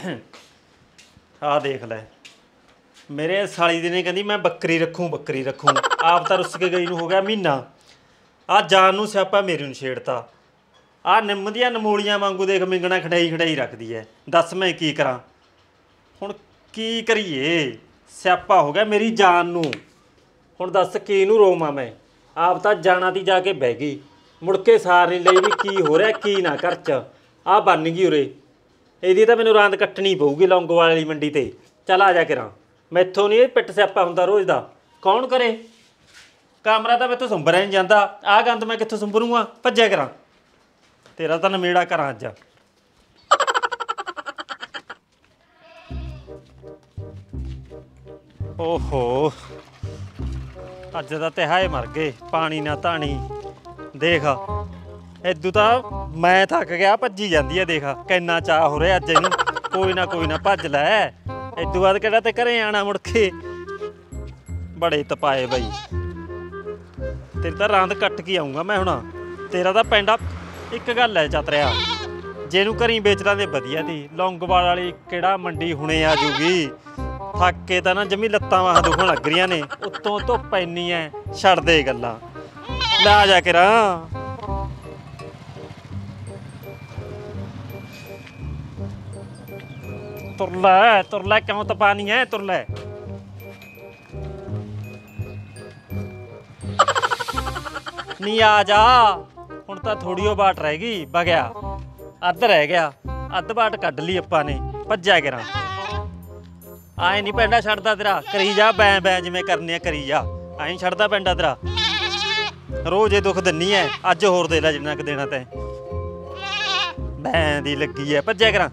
ਆ ਦੇਖ ਲੈ ਮੇਰੇ ਸਾਲੀ ਦੀ ਨੇ ਕਹਿੰਦੀ ਮੈਂ ਬੱਕਰੀ ਰੱਖੂੰ ਆਪ ਤਾਂ ਰੁੱਸ ਕੇ ਗਈ ਨੂੰ ਹੋ ਗਿਆ ਮਹੀਨਾ। ਆ ਜਾਨ ਨੂੰ ਸਿਆਪਾ ਮੇਰੀ ਨੂੰ ਛੇੜਤਾ। ਆ ਨਿੰਮ ਦੀਆਂ ਨਮੂਲੀਆਂ ਵਾਂਗੂ ਦੇਖ ਮਿੰਗਣਾ ਖੜਾਈ ਰੱਖਦੀ ਐ। ਦੱਸ ਮੈਂ ਕੀ ਕਰਾਂ ਹੁਣ, ਕੀ ਕਰੀਏ? ਸਿਆਪਾ ਹੋ ਗਿਆ ਮੇਰੀ ਜਾਨ ਨੂੰ। ਹੁਣ ਦੱਸ ਕਿਹਨੂੰ ਰੋਵਾਂ ਮੈਂ? ਆਪ ਤਾਂ ਜਾਣਾ ਤੀ ਜਾ ਕੇ ਬਹਿ ਗਈ, ਮੁੜ ਕੇ ਸਾਰ ਨਹੀਂ ਲਈ ਵੀ ਕੀ ਹੋ ਰਿਹਾ ਕੀ ਨਾ ਘਰ 'ਚ। ਆ ਬਣ ਗਈ ਉਰੇ, ਇਹਦੀ ਤਾਂ ਮੈਨੂੰ ਰਾਂਦ ਕੱਟਣੀ ਪਊਗੀ ਲੌਂਗੋਵਾਲ ਵਾਲੀ ਮੰਡੀ ਤੇ। ਚੱਲ ਆ ਜਾ ਕਰਾਂ, ਮੈਥੋਂ ਨਹੀਂ ਇਹ ਪਿੱਟ ਸਿਆਪਾ ਹੁੰਦਾ ਰੋਜ਼ ਦਾ। ਕੌਣ ਕਰੇ? ਕਮਰਾ ਤਾਂ ਮੈਥੋਂ ਸੁੰਬਰਿਆ ਨਹੀਂ ਜਾਂਦਾ। ਆਹ ਗੰਦ ਮੈਂ ਕਿੱਥੋਂ ਸੁੰਬਰੂੰਗਾ? ਭੱਜਿਆ ਕਰਾਂ, ਤੇਰਾ ਤਾਂ ਨਮੇੜਾ ਕਰਾਂ ਅੱਜ। ਓਹੋ ਅੱਜ ਦਾ ਤਿਹਾਏ ਮਰ ਗਏ, ਪਾਣੀ ਨਾ ਧਾਣੀ। ਦੇਖ ਇਦੋਂ ਤਾਂ ਮੈਂ ਥੱਕ ਗਿਆ, ਭੱਜੀ ਜਾਂਦੀ ਹੈ। ਦੇਖ ਕਿੰਨਾ ਚਾਅ ਹੋ ਰਿਹਾ ਅੱਜ ਇਹਨੂੰ। ਕੋਈ ਨਾ ਭੱਜ ਲੈ, ਇਦੋਂ ਬਾਅਦ ਕਿਹੜਾ ਤੇ ਘਰੇ ਆਣਾ ਮੁੜ ਕੇ। ਬੜੇ ਤਪਾਏ ਬਾਈ, ਤੇਰੀ ਤਾਂ ਰਾਂਦ ਕੱਟ ਕੇ ਆਊਂਗਾ ਮੈਂ ਹੁਣ। ਤੇਰਾ ਤਾਂ ਪੈਂਡਾ ਇੱਕ ਗੱਲ ਹੈ ਚਤਰਿਆ, ਜਿਹਨੂੰ ਘਰੀ ਵੇਚਦਾ ਤੇ ਵਧੀਆ ਤੀ। ਲੌਂਗੋਵਾਲ ਵਾਲੀ ਕਿਹੜਾ ਮੰਡੀ ਹੁਣੇ ਆ ਜੂਗੀ? ਥੱਕ ਕੇ ਤਾਂ ਨਾ ਜਮੀ ਲੱਤਾਂ ਵਾਹਾਂ ਦੁਖਣ ਲੱਗ ਰਹੀਆਂ ਨੇ, ਉੱਤੋਂ ਧੁੱਪ ਇੰਨੀ ਐ। ਛੱਡ ਦੇ ਗੱਲਾਂ, ਲੈ ਆ ਜਾ ਕੇ ਰਾਂ। ਤੁਰ ਲੈ ਕਿਉਂ ਤਪਾਨੀ ਐ? ਤੁਰ ਲੈ। ਨਹੀਂ ਆ ਜਾ, ਹੁਣ ਤਾਂ ਥੋੜੀ ਓ ਬਾਟ ਰਹਿ ਗਈ। ਵਗਿਆ ਅੱਧ ਰਹਿ ਗਿਆ, ਅੱਧ ਬਾਟ ਕੱਢ ਲਈ ਆਪਾਂ ਨੇ। ਭੱਜਿਆ ਕਰਾਂ, ਆਏ ਨਹੀਂ ਪੈਂਡਾ ਛੱਡਦਾ ਤੇਰਾ। ਕਰੀ ਜਾ ਬੈਂ ਜਿਵੇਂ ਕਰਨੀ ਆ ਕਰੀ ਜਾ, ਆਈ ਛੱਡਦਾ ਪੈਂਡਾ ਤੇਰਾ। ਰੋਜ਼ ਇਹ ਦੁੱਖ ਦਿੰਨੀ ਐ, ਅੱਜ ਹੋਰ ਦੇ ਲੈ ਜਿੰਨਾ ਕੁ ਦੇਣਾ ਤੈਂ। ਬੈਂ ਦੀ ਲੱਗੀ ਐ, ਭੱਜਿਆ ਕਰਾਂ।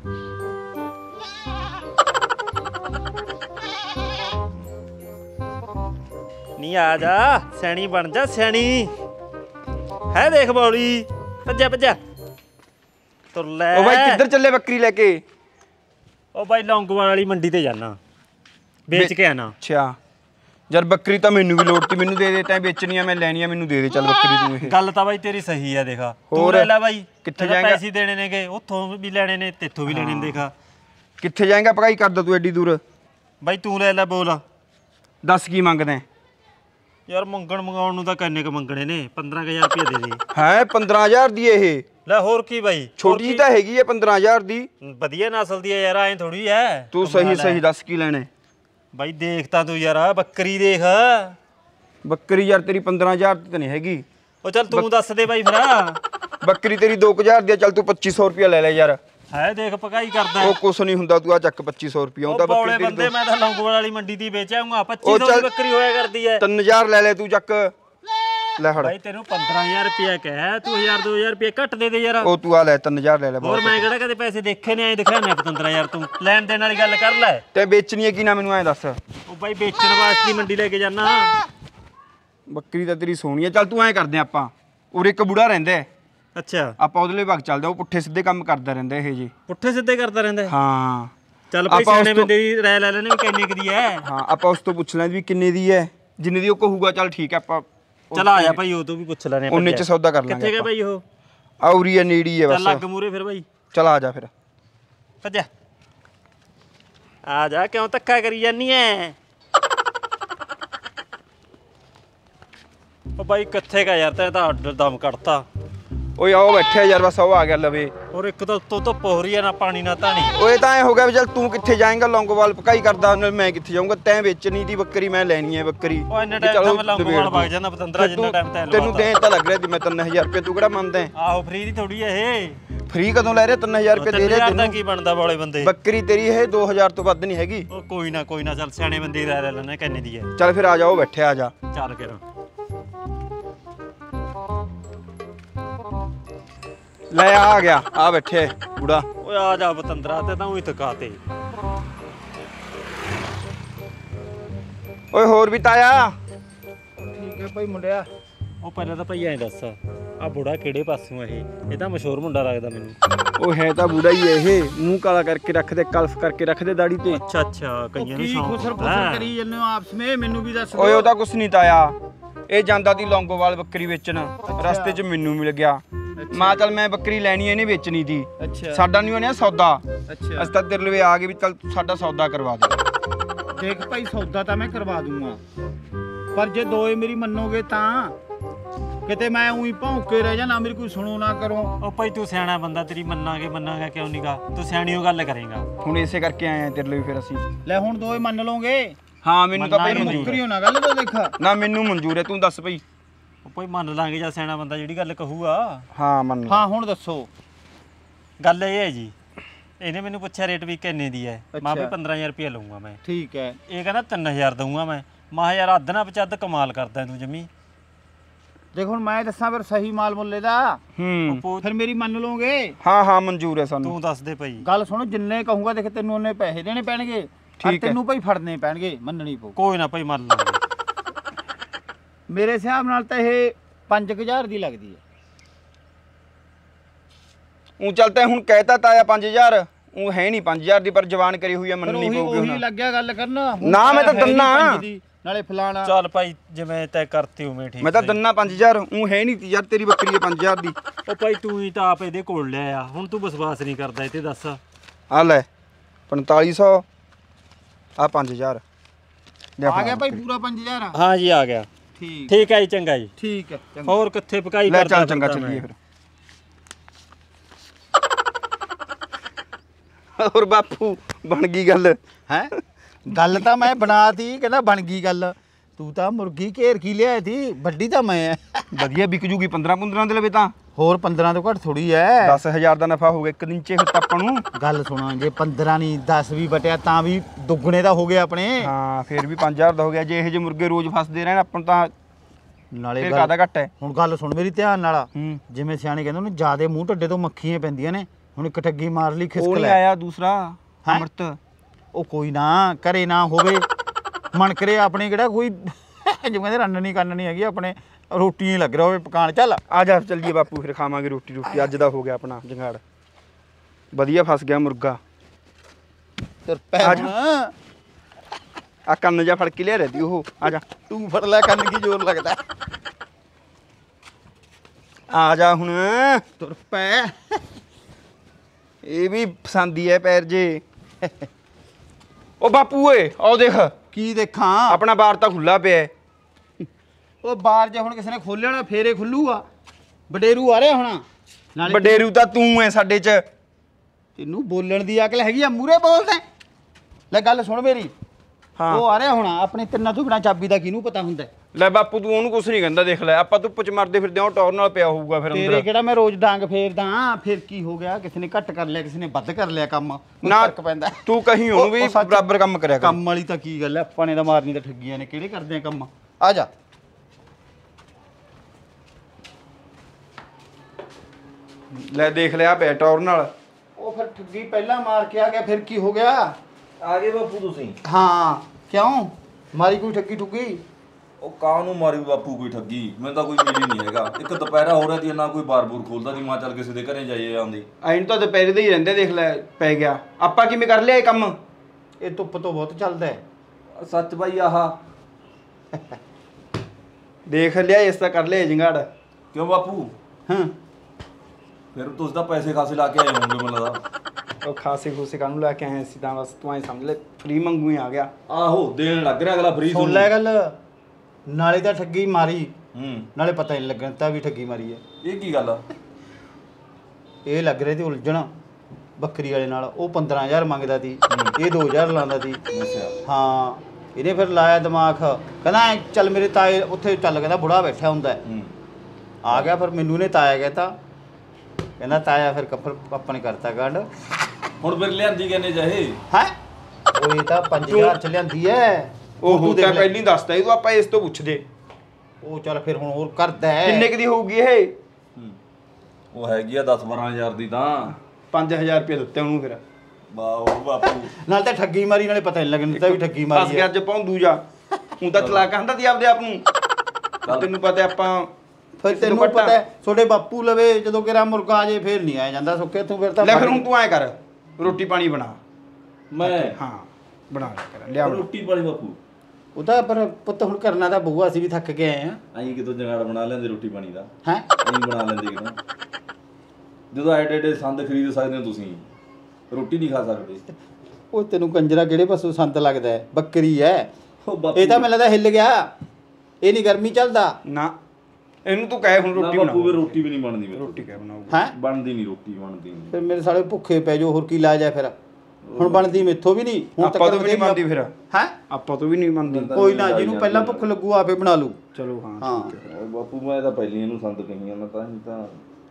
ਨਹੀਂ ਆ ਜਾ, ਸਿਆਣੀ ਬਣ ਜਾ ਸਿਆਣੀ ਹੈ। ਦੇਖ ਬੌਲੀ, ਭੱਜਿਆ ਤੁਰ ਲੈ। ਓ ਬਾਈ ਕਿੱਧਰ ਚੱਲੇ ਬੱਕਰੀ ਲੈ ਕੇ? ਓ ਬਾਈ ਲੌਂਗੋਵਾਲ ਵਾਲੀ ਮੰਡੀ ਤੇ ਜਾਣਾ, ਵੇਚ ਕੇ ਆਣਾ। ਅੱਛਾ ਯਾਰ ਬੱਕਰੀ ਤਾਂ ਮੈਨੂੰ ਵੀ ਲੋੜ ਤੀ, ਮੈਨੂੰ ਦੇ ਦੇ। ਤੈਂ ਵੇਚਣੀ ਆ, ਮੈਂ ਲੈਣੀ ਆ, ਮੈਨੂੰ ਦੇ ਦੇ ਚੱਲ ਬੱਕਰੀ ਤੂੰ। ਇਹ ਗੱਲ ਤਾਂ ਬਾਈ ਤੇਰੀ ਸਹੀ ਆ। ਦੇਖਾ ਤੂੰ ਲੈ ਲੈ ਬਾਈ, ਕਿੱਥੇ ਜਾਏਗਾ? ਪੈਸੇ ਦੇਣੇ ਨੇਗੇ, ਉੱਥੋਂ ਵੀ ਲੈਣੇ ਨੇ, ਤੇਥੋਂ ਵੀ ਲੈਣੇ ਨੇ। ਦੇਖਾ ਕਿੱਥੇ ਜਾਏਗਾ? ਪਕਾਈ ਕਰਦਾ ਤੂੰ ਐਡੀ ਦੂਰ। ਬਾਈ ਤੂੰ ਲੈ ਲੈ, ਬੋਲ ਦੱਸ ਕੀ ਮੰਗਦਾ ਯਾਰ? ਮੰਗਾਉਣ ਨੂੰ ਤਾਂ ਕਿੰਨੇ ਕੁ ਮੰਗਣੇ ਨੇ? 15,000 ਰੁਪਏ ਦੇ ਦੇ। ਹੈ 15,000 ਦੀ? ਇਹ ਲੈ ਹੋਰ ਕੀ ਬਾਈ, ਛੋਟੀ ਤਾਂ ਹੈਗੀ ਹੈ 15,000 ਦੀ। ਵਧੀਆ ਨਸਲ ਦੀ ਹੈ ਯਾਰ, ਐਂ ਥੋੜੀ ਐ। ਤੂੰ ਸਹੀ ਦੱਸ ਕੀ ਲੈਣਾ ਬਾਈ? ਦੇਖ ਤਾਂ ਤੂੰ ਯਾਰ, ਬੱਕਰੀ ਦੇਖ। ਬੱਕਰੀ ਯਾਰ ਤੇਰੀ 15,000 ਦੀ ਤਾਂ ਨਹੀਂ ਹੈਗੀ। ਉਹ ਚੱਲ ਤੂੰ ਦੱਸ ਦੇ ਬਾਈ ਫਿਰ। ਬੱਕਰੀ ਤੇਰੀ 2,000 ਦੀ ਆ, ਚੱਲ ਤੂੰ 2500 ਰੁਪਇਆ ਲੈ ਲੈ ਯਾਰ। ਹੈ ਦੇਖ ਪਕਾਈ ਕਰਦਾ। ਉਹ ਕੁਛ ਨਹੀਂ ਹੁੰਦਾ, ਤੂੰ ਆ ਚੱਕ 2500 ਰੁਪਇਆ। ਉਹ ਤਾਂ ਬੱਕਰੀ ਬੰਦੇ ਮੈਂ ਤਾਂ ਲੌਂਗੋਵਾਲ ਵਾਲੀ ਮੰਡੀ ਦੀ ਵੇਚਾਂਗਾ। 2500 ਦੀ ਬੱਕਰੀ ਹੋਇਆ ਕਰਦੀ ਐ। 3000 ਲੈ ਲੈ ਤੂੰ, ਚੱਕ ਲੈ ਫੜ। ਬਾਈ ਤੈਨੂੰ 15,000 ਰੁਪਇਆ ਕਹਿ, ਤੂੰ 1000-2000 ਰੁਪਇਆ ਘੱਟ ਦੇ ਯਾਰ। ਉਹ ਤੂੰ ਆ ਲੈ 3000 ਲੈ ਲੈ। ਹੋਰ ਮੈਂ ਕਿਹੜਾ ਕਦੇ ਪੈਸੇ ਦੇਖੇ ਨੇ? ਐਂ ਦਿਖਾਣਾ 15,000। ਤੂੰ ਲੈਣ ਦੇਣ ਵਾਲੀ ਗੱਲ ਕਰ ਲੈ। ਤੇ ਵੇਚਣੀ ਹੈ ਕੀ ਨਾ ਮੈਨੂੰ ਐਂ ਦੱਸ। ਉਹ ਬਾਈ ਵੇਚਣ ਵਾਸਤੇ ਮੰਡੀ ਲੈ ਕੇ ਜਾਣਾ। ਬੱਕਰੀ ਤਾਂ ਤੇਰੀ ਸੋਹਣੀ ਆ, ਚੱਲ ਤੂੰ ਐਂ ਕਰਦੇ ਆਪਾਂ। ਉਰੇ ਇੱਕ ਬੁੜਾ ਰਹਿੰਦਾ। ਅੱਛਾ ਆਪਾਂ ਉਹਦੇ ਲਈ ਵਗ ਚੱਲਦੇ। ਉਹ ਪੁੱਠੇ ਸਿੱਧੇ ਕੰਮ ਕਰਦਾ ਰਹਿੰਦਾ ਇਹ ਜੀ। ਪੁੱਠੇ ਸਿੱਧੇ ਕਰਦਾ ਰਹਿੰਦਾ? ਹਾਂ ਚੱਲ ਭਾਈ ਸਿਆਣੇ ਬੰਦੇ ਦੀ ਰਾਇ ਲੈ ਲੈਣੇ ਵੀ ਕਿੰਨੇ ਕੁ ਦੀ ਐ। ਹਾਂ ਆਪਾਂ ਉਸ ਤੋਂ ਪੁੱਛ ਲੈਂਦੇ ਵੀ ਕਿੰਨੇ ਦੀ ਐ, ਜਿੰਨੇ ਦੀ ਉਹ ਕਹੂਗਾ। ਚੱਲ ਠੀਕ ਐ, ਆਪਾਂ ਚੱਲ ਆ ਜਾ ਭਾਈ, ਉਹ ਤੋਂ ਵੀ ਪੁੱਛ ਲੈਣੇ। ਉਹਨੇ ਚ ਸੌਦਾ ਕਰ ਲਾਂਗੇ। ਕਿੱਥੇ ਗਿਆ ਭਾਈ ਉਹ? ਆਉਰੀ ਐ, ਨੇੜੀ ਐ ਬਸ। ਚੱਲ ਲੱਗ ਮੂਰੇ ਫਿਰ ਭਾਈ। ਚੱਲ ਆ ਜਾ ਫਿਰ। ਭੱਜਿਆ ਆ ਜਾ, ਕਿਉਂ ਧੱਕਾ ਕਰੀ ਜਾਨੀ ਐ? ਉਹ ਬਾਈ ਕਿੱਥੇ ਗਿਆ ਯਾਰ? ਤੈਂ ਤਾਂ ਅੱਡ ਦਮ ਕੱਢਤਾ। ਓਏ ਆਓ ਬੈਠਿਆ ਯਾਰ, ਬਸ ਉਹ ਆ ਗਿਆ ਲਵੇ। ਔਰ ਇੱਕ ਤਾਂ ਉੱਤੋਂ ਧੁੱਪ ਹੋ ਰਹੀ ਐ, ਨਾ ਪਾਣੀ ਨਾ ਧਾਣੀ। ਓਏ ਤਾਂ ਐ ਹੋ ਗਿਆ ਵੀ ਚੱਲ ਤੂੰ ਕਿੱਥੇ ਜਾਏਂਗਾ? ਲੌਂਗੋਵਾਲ ਪਕਾਈ ਕਰਦਾ, ਮੈਂ ਕਿੱਥੇ ਜਾਊਂਗਾ? ਤੈਂ ਵੇਚਣੀ ਦੀ ਬੱਕਰੀ, ਮੈਂ ਲੈਣੀ ਐ ਬੱਕਰੀ। ਓ ਇੰਨੇ ਟਾਈਮ ਤਾਂ ਮੈਂ ਲੌਂਗੋਵਾਲ ਵਗ ਜਾਂਦਾ ਪਤੰਦਰਾ, ਜਿੰਨਾ ਟਾਈਮ ਤੈਨੂੰ ਤੈਨੂੰ ਦੇਣ ਤਾਂ ਲੱਗ ਰਿਹਾ ਸੀ ਮੈਂ 3000 ਰੁਪਏ। ਤੂੰ ਕਿਹੜਾ ਮੰਨਦਾ? ਆਹੋ ਫਰੀ ਦੀ ਥੋੜੀ ਐ ਇਹ। ਫਰੀ ਕਦੋਂ ਲੈ ਰਿਹਾ? 3000 ਰੁਪਏ ਦੇ ਰਿਹਾ ਤੈਨੂੰ। ਕੀ ਬਣਦਾ ਵਾਲੇ ਬੰਦੇ? ਬੱਕਰੀ ਤੇਰੀ ਇਹ 2000 ਤੋਂ ਵੱਧ ਨਹੀਂ ਹੈਗੀ। ਉਹ ਕੋਈ ਨਾ ਚੱਲ ਸਿਆਣੇ ਬੰਦੇ ਰਾਇ ਲੈ ਲੈਣੇ ਕਿੰਨੇ ਦੀ ਐ। ਚੱਲ ਫਿਰ ਆ ਜਾ, ਉਹ ਬੈਠਿਆ, ਆ ਜਾ। ਚੱਲ ਕੇ ਲੈ ਆ ਗਿਆ, ਆ ਬੈਠੇ ਬੁੜਾ। ਓਏ ਆ ਜਾ ਪਤੰਦਰਾ, ਤੇ ਤਾਂ ਉਹੀ ਥਕਾ ਤੇ। ਓਏ ਹੋਰ ਵੀ ਤਾਇਆ? ਠੀਕ ਹੈ ਭਾਈ ਮੁੰਡਿਆ। ਉਹ ਪਹਿਲਾਂ ਤਾਂ ਭਾਈ ਐਂ ਦੱਸ, ਆ ਬੁੜਾ ਕਿਹੜੇ ਪਾਸੋਂ ਇਹ ਤਾਂ ਮਸ਼ਹੂਰ ਮੁੰਡਾ ਲੱਗਦਾ ਮੈਨੂੰ। ਉਹ ਹੈ ਤਾਂ ਬੁੜਾ ਹੀ ਹੈ ਇਹ, ਮੂੰਹ ਕਾਲਾ ਕਰਕੇ ਰੱਖਦੇ, ਕਲਫ ਕਰਕੇ ਰੱਖਦੇ ਦਾੜੀ ਤੇ। ਅੱਛਾ ਕਈਆਂ ਨੂੰ ਸ਼ੌਂਕ ਖੁਸਰ ਕਰੀ ਜੰਨੇ ਆਪਸ ਵਿੱਚ, ਮੈਨੂੰ ਵੀ ਦੱਸ। ਓਏ ਉਹ ਤਾਂ ਕੁਛ ਨਹੀਂ ਤਾਇਆ, ਇਹ ਜਾਂਦਾ ਦੀ ਲੌਂਗੋਵਾਲ ਬੱਕਰੀ ਵੇਚਣ, ਰਸਤੇ 'ਚ ਮੈਨੂੰ ਮਿਲ ਗਿਆ। ਮਾਂ ਚੱਲ ਮੈਂ ਬੱਕਰੀ ਲੈਣੀ ਐ, ਇਹਨੇ ਵੇਚਣੀ ਸੀ। ਅੱਛਾ ਸਾਡਾ ਨਹੀਂ ਬਣਿਆ ਸੌਦਾ। ਅੱਛਾ ਅਸੀਂ ਤਾਂ ਤੇਰੇ ਲਵੇ ਆ ਗਏ ਵੀ ਚੱਲ ਸਾਡਾ ਸੌਦਾ ਕਰਵਾ ਦੇ। ਦੇਖ ਭਾਈ ਸੌਦਾ ਤਾਂ ਮੈਂ ਕਰਵਾ ਦੂੰਗਾ, ਪਰ ਜੇ ਦੋਏ ਮੇਰੀ ਮੰਨੋਗੇ ਤਾਂ। ਕਿਤੇ ਮੈਂ ਉਹੀ ਭੌਂਕੇ ਰਹਿ ਜਾ, ਨਾ ਮੇਰੀ ਕੋਈ ਸੁਣੋ ਨਾ ਕਰੋ। ਉਹ ਭਾਈ ਤੂੰ ਸਿਆਣਾ ਬੰਦਾ, ਤੇਰੀ ਮੰਨਾਂਗੇ ਕਿਉਂ ਨਹੀਂਗਾ, ਤੂੰ ਸਿਆਣੀ ਉਹ ਗੱਲ ਕਰੇਗਾ। ਹੁਣ ਇਸੇ ਕਰਕੇ ਆਏ ਆ ਤੇਰੇ ਲਈ ਫਿਰ ਅਸੀਂ। ਲੈ ਹੁਣ ਦੋਏ ਮੰਨ ਲਓਗੇ? ਹਾਂ ਮੈਨੂੰ ਤਾਂ ਭਾਈ ਮੰਨਾਂਗੇ ਮਨਜ਼ੂਰ ਮੁੱਕਰੀ ਹੈ। ਹੋਣਾ ਗੱਲ ਤਾਂ ਦੇਖਾ। ਨਾ ਮੈਨੂੰ ਮਨਜ਼ੂਰ ਹੈ, ਤੂੰ ਦੱਸ ਭਾਈ। ਉਹ ਭਾਈ ਮੰਨ ਲਾਂਗੇ ਜਾਂ ਸਿਆਣਾ ਬੰਦਾ ਜਿਹੜੀ ਗੱਲ ਕਹੂਗਾ। ਹਾਂ ਮੰਨ। ਹਾਂ ਹੁਣ ਦੱਸੋ। ਗੱਲ ਇਹ ਹੈ ਜੀ, ਇਹਨੇ ਮੈਨੂੰ ਪੁੱਛਿਆ ਰੇਟ ਵੀ ਕਿੰਨੇ ਦੀ ਹੈ। ਮੈਂ ਵੀ ਅੱਛਾ। 15000 ਰੁਪਏ ਲਊਂਗਾ ਮੈਂ। ਠੀਕ ਹੈ। ਇਹ ਕਹਿੰਦਾ 3000 ਦਊਂਗਾ ਮੈਂ। ਮਾ ਯਾਰ ਅੱਧ ਨਾ ਵਿੱਚ ਅੱਧ ਕਮਾਲ ਕਰਦਾ ਤੂੰ ਜਮੀ। ਦੇਖ ਹੁਣ ਮੈਂ ਦੱਸਾਂ ਫਿਰ ਸਹੀ ਮਾਲ ਮੁੱਲੇ ਦਾ, ਹੂੰ ਫਿਰ ਮੇਰੀ ਮੰਨ ਲਓਗੇ? ਹਾਂ ਹਾਂ ਮਨਜ਼ੂਰ ਹੈ ਸਾਨੂੰ। ਤੂੰ ਦੱਸ ਦੇ ਭਾਈ। ਗੱਲ ਸੁਣੋ, ਜਿੰਨੇ ਕਹੂੰਗਾ ਦੇਖ ਤੈਨੂੰ ਉਹਨੇ ਪੈਸੇ ਦੇਣੇ ਪੈਣਗੇ। ਠੀਕ ਹੈ। ਤੈਨੂੰ ਭਾਈ ਫੜਨੇ ਪੈਣਗੇ, ਮੰਨਣੀ ਪਊ। ਕੋਈ ਨਾ ਭਾਈ ਮੰਨ ਲਾਂਗੇ। ਮੇਰੇ ਹਿਸਾਬ ਨਾਲ ਤਾਂ ਇਹ 5000 ਦੀ ਲੱਗਦੀ ਹੈ। ਉਹ ਚੱਲਦਾ ਹੁਣ ਕਹਿਤਾ ਤਾਇਆ 5000, ਉਹ ਹੈ ਨਹੀਂ 5000 ਦੀ, ਪਰ ਜਵਾਨ ਕਰੀ ਹੋਈ ਹੈ, ਪਰ ਮੰਨਣੀ ਉਹੀ ਪਊਗੀ ਉਹੀ ਹੁਣ। ਲੱਗਿਆ ਗੱਲ ਕਰਨਾ। ਹੁਣ ਨਾ, ਮੈਂ ਤਾਂ ਹੈ ਨੀ ਦੰਨਾ। 5 ਦੀ, ਨਾਲੇ ਫਲਾਣਾ। ਚੱਲ ਭਾਈ ਜਿਵੇਂ ਤੈਅ ਕਰਤੀ ਉਵੇਂ ਠੀਕ। ਮੈਂ ਤਾਂ ਦੰਨਾ 5000, ਉਹ ਹੈ ਨਹੀਂ ਯਾਰ, ਤੇਰੀ ਬੱਕਰੀ ਹੈ 5000 ਦੀ। ਉਹ ਭਾਈ ਤੂੰ ਹੀ ਤਾਂ ਆਪ ਇਹਦੇ ਕੋਲ ਲਿਆ ਆ, ਹੁਣ ਤੂੰ ਵਿਸ਼ਵਾਸ ਨਹੀਂ ਕਰਦਾ ਇਹ ਤੇ ਦੱਸ। ਆ ਲੈ 4500, ਆ 5000 ਆ ਗਿਆ ਭਾਈ ਪੂਰਾ 5000। ਹਾਂ ਜੀ ਆ ਗਿਆ। ਠੀਕ ਠੀਕ ਹੈ ਜੀ, ਚੰਗਾ ਜੀ। ਠੀਕ ਹੈ ਚੰਗਾ। ਹੋਰ ਕਿੱਥੇ ਪਕਾਈ ਲੈ ਕਰਦਾ ਚੱਲ ਚੰਗਾ ਫਿਰਦਾ ਚੱਲੀਏ ਮੈਂ। ਫਿਰ। ਹੋਰ ਬਾਪੂ ਬਣ ਗਈ ਗੱਲ ਹੈ ਗੱਲ ਤਾਂ ਮੈਂ ਬਣਾਤੀ, ਕਹਿੰਦਾ ਬਣ ਗਈ ਗੱਲ। ਤੂੰ ਤਾਂ ਮੁਰਗੀ ਘੇਰ ਕੀ ਲਿਆਇਆ ਸੀ, ਵੱਡੀ ਤਾਂ ਮੈਂ ਐ। ਵਧੀਆ ਵਿਕ ਜੂਗੀ 15 ਦੇ ਲਵੇ ਤਾਂ। ਹੋਰ 15 ਤੋਂ ਘੱਟ ਥੋੜੀ ਐ। 10000 ਦਾ ਨਫਾ ਹੋ ਗਿਆ ਇੱਕ ਦਿਨ ਚ ਫਿਰ ਤਾਂ ਆਪਾਂ ਨੂੰ। ਗੱਲ ਸੁਣਾ, ਜੇ 15 ਨਹੀਂ 10 ਵੀ ਬਟਿਆ ਤਾਂ ਵੀ ਦੁੱਗਣੇ ਦਾ ਹੋ ਗਏ ਆਪਣੇ। ਹਾਂ ਫਿਰ ਵੀ 5000 ਦਾ ਹੋ ਗਿਆ। ਜੇ ਇਹੋ ਜਿਹੇ ਮੁਰਗੇ ਰੋਜ਼ ਫਸਦੇ ਰਹਿਣ ਆਪਾਂ ਨੂੰ ਤਾਂ ਨਾਲੇ ਫਿਰ ਕਾਹਦਾ ਘੱਟ ਹੈ। ਹੁਣ ਗੱਲ ਸੁਣ ਮੇਰੀ ਧਿਆਨ ਨਾਲ। ਹੂੰ ਜਿਵੇਂ ਸਿਆਣੇ ਕਹਿੰਦੇ ਉਹਨੂੰ ਜਿਆਦੇ ਮੂੰਹ ਢੱਡੇ ਤੋਂ ਮੱਖੀਆਂ ਪੈਂਦੀਆਂ ਨੇ। ਹੁਣ ਇੱਕ ਠੱਗੀ ਮਾਰ ਲਈ, ਉਹ ਖਿਸਕ ਨਹੀਂ ਲੈ। ਆਇਆ ਦੂਸਰਾ ਹੈਂ? ਅਮਰਤ। ਉਹ ਕੋਈ ਨਾ ਕਰੇ ਨਾ ਹੋਵੇ, ਮਨ ਕਰੇ ਆਪਣੇ ਕਿਹੜਾ ਕੋਈ ਜਿਵੇਂ ਕਹਿੰਦੇ ਰੰਨ ਨਹੀਂ ਕਰਨੀ ਹੈਗੀ, ਆਪਣੇ ਰੋਟੀ ਹੀ ਲੱਗ ਰਿਹਾ ਹੋਵੇ ਪਕਾਣ। ਚੱਲ ਆ ਜਾ ਚੱਲੀਏ ਬਾਪੂ, ਫਿਰ ਖਾਵਾਂਗੇ ਰੋਟੀ। ਅੱਜ ਦਾ ਹੋ ਗਿਆ ਆਪਣਾ ਜੰਗਾੜ, ਵਧੀਆ ਫਸ ਗਿਆ ਮੁਰਗਾ। ਤੁਰ ਪੈ ਆ ਜਾ। ਹੁਣ। ਆ ਕੰਨ ਜਾ ਫੜ ਕੇ ਲਿਆ ਰਹਦੀ ਉਹ। ਆ ਜਾ ਤੂੰ ਫੜ ਲੈ, ਕੰਨ ਕੀ ਜ਼ੋਰ ਲੱਗਦਾ। ਆ ਜਾ ਹੁਣ। ਤੁਰ ਪੈ। ਇਹ ਵੀ ਪਸੰਦੀ ਐ ਪੈਰ ਜੇ। ਉਹ ਬਾਪੂ ਓਏ ਆਓ ਦੇਖ, ਕੀ ਦੇਖਾਂ? ਆਪਣਾ ਬਾਰ ਤਾਂ ਖੁੱਲਾ ਪਿਆ ਹੈ। ਉਹ ਬਾਹਰ ਜੇ ਹੁਣ ਕਿਸੇ ਨੇ ਖੋਲਿਆ ਨਾ ਫੇਰੇ ਖੁੱਲੂਗਾ। ਵਡੇਰੂ ਆ ਰਿਹਾ ਹੋਣਾ। ਨਾਲੇ ਵਡੇਰੂ ਤਾਂ ਤੂੰ ਐ ਸਾਡੇ ਚ। ਤੈਨੂੰ ਬੋਲਣ ਦੀ ਅਕਲ ਹੈਗੀ ਆ, ਮੂਰੇ ਬੋਲਦਾ। ਲੈ ਗੱਲ ਸੁਣ ਮੇਰੀ। ਹਾਂ ਉਹ ਆ ਰਿਹਾ ਹੋਣਾ। ਆਪਣੇ ਤਿੰਨਾਂ ਤੋਂ ਬਿਨਾ ਚਾਬੀ ਦਾ ਕਿਹਨੂੰ ਪਤਾ ਹੁੰਦਾ? ਲੈ ਬਾਪੂ ਤੂੰ ਉਹਨੂੰ ਕੁਛ ਨਹੀਂ ਕਹਿੰਦਾ, ਦੇਖ ਲੈ ਆਪਾਂ ਧੁੱਪ ਚ ਮਰਦੇ ਫਿਰਦੇ ਹਾਂ, ਉਹ ਟੌਰ ਨਾਲ ਪਿਆ ਹੋਊਗਾ ਫਿਰ ਤੇਰੇ ਅੰਦਰ। ਕਿਹੜਾ ਮੈਂ ਰੋਜ਼ ਡਾਂਗ ਫੇਰਦਾ? ਫਿਰ ਕੀ ਹੋ ਗਿਆ? ਕਿਸੇ ਨੇ ਘੱਟ ਕਰ ਲਿਆ, ਕਿਸੇ ਨੇ ਵੱਧ ਕਰ ਲਿਆ ਕੰਮ। ਨਾ ਫਰਕ ਪੈਂਦਾ। ਤੂੰ ਕਹੀਂ ਉਹਨੂੰ ਵੀ ਉਹ ਸੱਚ- ਬਰਾਬਰ ਕੰਮ ਕਰਿਆ ਕਰ। ਕੰਮ ਵਾਲੀ ਤਾਂ ਕੀ ਗੱਲ ਹੈ, ਆਪਾਂ ਨੇ ਤਾਂ ਮਾਰਨੀ ਤਾਂ ਠੱਗੀਆਂ ਨੇ। ਕਿਹੜੇ ਕਰਦੇ ਆ ਕੰਮ? ਆ ਜਾ। ਲੈ ਦੇਖ ਲਿਆ ਪਿਆ ਟੌਰ ਨਾਲ। ਉਹ ਫਿਰ ਠੱਗੀ ਪਹਿਲਾਂ ਮਾਰ ਕੇ ਆ ਗਿਆ, ਫਿਰ ਕੀ ਹੋ ਗਿਆ? ਆ ਗਏ ਬਾਪੂ ਤੁਸੀਂ? ਹਾਂ ਕਿਉਂ ਮਾਰੀ ਕੋਈ ਠੱਗੀ ਠੁੱਗੀ? ਉਹ ਕਾਂ ਨੂੰ ਮਾਰੀ ਬਾਪੂ ਕੋਈ ਠੱਗੀ? ਮੈਨੂੰ ਤਾਂ ਕੋਈ ਮਿਲੀ ਨਹੀਂ ਹੈਗਾ। ਇੱਕ ਦੁਪਹਿਰਾ ਹੋ ਰਿਹਾ ਸੀ, ਨਾ ਕੋਈ ਬਾਰ-ਬੂਰ ਖੋਲਦਾ ਸੀ। ਮਾਂ ਚੱਲ ਕਿਸੇ ਦੇ ਘਰੇ ਜਾਈਏ ਆਉਂਦੀ। ਐਂ ਤਾਂ ਦੁਪਹਿਰੇ ਦੇ ਹੀ ਰਹਿੰਦੇ, ਦੇਖ ਲੈ ਪੈ ਗਿਆ। ਆਪਾਂ ਕਿਵੇਂ ਕਰ ਲਿਆ ਇਹ ਕੰਮ? ਇਹ ਧੁੱਪ ਤੋਂ ਬਹੁਤ ਚੱਲਦਾ ਹੈ। ਸੱਚ ਬਾਈ ਆਹ ਦੇਖ ਲਿਆ ਇਸ ਤਾਂ ਕਰ ਲਿਆ ਜੰਗਾੜ। ਕਿਉਂ ਬਾਪੂ? ਹਾਂ ਫਿਰ ਤੁਸੀਂ ਤਾਂ ਪੈਸੇ ਖਾਸੇ ਲਾ ਕੇ ਆਏ ਹੋਣਗੇ ਮੈਨੂੰ ਲੱਗਦਾ। ਉਹ ਖਾਸੇ ਖੂਸੇ ਕਾਹਨੂੰ ਲੈ ਕੇ ਆਏ ਸੀ ਤਾਂ ਬਸ ਤੂੰ ਐਂ ਸਮਝ ਲੈ ਫ੍ਰੀ ਮੰਗੂ ਹੀ ਆ ਗਿਆ। ਆਹੋ ਦੇਣ ਲੱਗ ਰਿਹਾ ਅਗਲਾ ਫ੍ਰੀ। ਸੁਣ ਲੈ ਗੱਲ, ਨਾਲੇ ਤਾਂ ਠੱਗੀ ਮਾਰੀ, ਹੂੰ ਨਾਲੇ ਪਤਾ ਨਹੀਂ ਲੱਗਣ ਤਾਂ ਵੀ ਠੱਗੀ ਮਾਰੀ ਹੈ। ਇਹ ਕੀ ਗੱਲ ਆ? ਇਹ ਲੱਗ ਰਿਹਾ ਤੇ ਉਲਝਣ ਬੱਕਰੀ ਵਾਲੇ ਨਾਲ। ਉਹ 15000 ਮੰਗਦਾ ਸੀ, ਇਹ 2000 ਲਾਉਂਦਾ ਸੀ। ਅੱਛਾ ਹਾਂ ਇਹਨੇ ਫਿਰ ਲਾਇਆ ਦਿਮਾਗ, ਕਹਿੰਦਾ ਐਂ ਚੱਲ ਮੇਰੇ ਤਾਏ ਉੱਥੇ ਚੱਲ, ਕਹਿੰਦਾ ਬੁੜਾ ਬੈਠਾ ਹੁੰਦਾ। ਹੂੰ ਆ ਗਿਆ ਫਿਰ ਮੈਨੂੰ ਨੇ ਤਾਇਆ ਕਹਿਤਾ, ਕਹਿੰਦਾ ਤਾਇਆ ਫਿਰ ਕੱਪੜ ਆਪਾਂ ਨੇ ਕਰਤਾ ਗੰਢ। ਹੁਣ ਫਿਰ ਲਿਆਂਦੀ ਕਿੰਨੇ ਚਾਹੇ? ਹੈ ਉਹ ਇਹ ਤਾਂ 5000 ਚ ਲਿਆਂਦੀ ਐ। ਉਹ ਤਾਂ ਪਹਿਲਾਂ ਹੀ ਦੱਸਦਾ ਇਹ, ਤੂੰ ਆਪਾਂ ਇਸ ਤੋਂ ਪੁੱਛਦੇ। ਉਹ ਚੱਲ ਫਿਰ ਹੁਣ ਹੋਰ ਕਰਦਾ ਹੈ। ਕਿੰਨੇ ਕੁ ਦੀ ਹੋਊਗੀ ਇਹ? ਉਹ ਹੈਗੀ ਆ 10-12 ਦੀ ਤਾਂ। 5000 ਰੁਪਏ ਦਿੱਤੇ ਉਹਨੂੰ ਫਿਰ। ਵਾਹ ਬਾਪੂ ਨਾਲ ਤਾਂ ਠੱਗੀ ਮਾਰੀ, ਨਾਲੇ ਪਤਾ ਨਹੀਂ ਲੱਗਣ ਦਿੱਤਾ ਵੀ ਠੱਗੀ ਫਸ ਮਾਰੀ ਗਿਆ ਹੈ। ਅੱਜ ਪੌਂਦੂ ਜਾ। ਹੁਣ ਤਾਂ ਚਲਾ ਕਹਿੰਦਾ ਤੀ ਆਪਦੇ ਆਪ ਨੂੰ। ਤੈਨੂੰ ਪਤਾ ਆਪਾਂ ਫਿਰ ਤੈਨੂੰ ਪਤਾ ਹੈ ਤੁਹਾਡੇ ਬਾਪੂ ਲਵੇ ਜਦੋਂ ਕਿਰਾ ਮੁਰਗਾ ਆ ਜੇ ਫੇਰ ਨਹੀਂ ਆਇਆ ਜਾਂਦਾ ਸੁੱਕੇ ਤੂੰ। ਫਿਰ ਤਾਂ ਲੈ ਫਿਰ ਹੁਣ ਤੂੰ ਐਂ ਕਰ, ਰੋਟੀ ਪਾਣੀ ਬਣਾ। ਮੈਂ ਹਾਂ ਬਣਾ ਲੈ ਕਰ, ਲਿਆ ਬਣਾ। ਰੋਟੀ ਪਾਣੀ ਬਾਪੂ ਉਹ ਤਾਂ ਪਰ ਪੁੱਤ ਹੁਣ ਕਰਨਾ ਤਾਂ ਬਹੂ, ਅਸੀਂ ਵੀ ਥੱਕ ਕੇ ਆਏ ਆ। ਅਸੀਂ ਕਿਤੋਂ ਜਗਾੜ ਬਣਾ ਲੈਂਦੇ ਰੋਟੀ ਪਾਣੀ ਦਾ। ਹੈ ਅਸੀਂ ਬਣਾ ਲੈਂਦੇ ਕਿਤੋਂ। ਜਦੋਂ ਐਡੇ ਸੰਦ ਖਰੀਦ ਸਕਦੇ ਹੋ ਤੁਸੀਂ, ਰੋਟੀ ਨਹੀਂ ਖਾ ਸਕਦੇ। ਉਹ ਤੈਨੂੰ ਕੰਜਰਾ ਕਿਹੜੇ ਪਾਸੋਂ ਸੰਤ ਲੱਗਦਾ ਹੈ? ਬੱਕਰੀ ਹੈ ਉਹ ਬਾਪੂ ਇਹ ਤਾਂ ਮੈਨੂੰ ਲੱਗਦਾ ਹਿੱਲ ਗਿਆ, ਇਹ ਨਹੀਂ ਗਰਮੀ ਚੱਲਦਾ ਨਾ ਇਹਨੂੰ ਤੂੰ ਕਹਿ ਹੁਣ ਰੋਟੀ ਬਾਪੂ ਬਣਾ। ਰੋਟੀ ਵੀ ਨਹੀਂ ਬਣਦੀ ਮੇਰੇ ਤੋਂ। ਰੋਟੀ ਕਹਿ ਬਣਾਊਗਾ। ਹੈ ਬਣਦੀ ਨਹੀਂ ਰੋਟੀ, ਬਣਦੀ ਨਹੀਂ। ਫਿਰ ਮੇਰੇ ਸਾਲੇ ਭੁੱਖੇ ਪੈ ਜਾਓ, ਹੋਰ ਕੀ ਇਲਾਜ ਹੈ ਫਿਰ? ਹੁਣ ਬਣਦੀ ਮੈਥੋਂ ਵੀ ਨਹੀਂ, ਹੁਣ ਆਪਾਂ ਤੋਂ ਵੀ ਨਹੀਂ ਬਣਦੀ ਫਿਰ। ਹੈ ਆਪਾਂ ਤੋਂ ਵੀ ਨਹੀਂ ਬਣਦੀ। ਕੋਈ ਨਾ, ਜਿਹਨੂੰ ਪਹਿਲਾਂ ਭੁੱਖ ਲੱਗੂ ਆਪੇ ਬਣਾ ਲੂ। ਚਲੋ ਹਾਂ ਹਾਂ ਬਾਪੂ ਮੈਂ ਤਾਂ ਪਹਿਲੀ ਇਹਨੂੰ ਸੰਦ ਕਹੀਆਂ, ਮੈਂ ਤਾਂ ਹੀ ਤਾਂ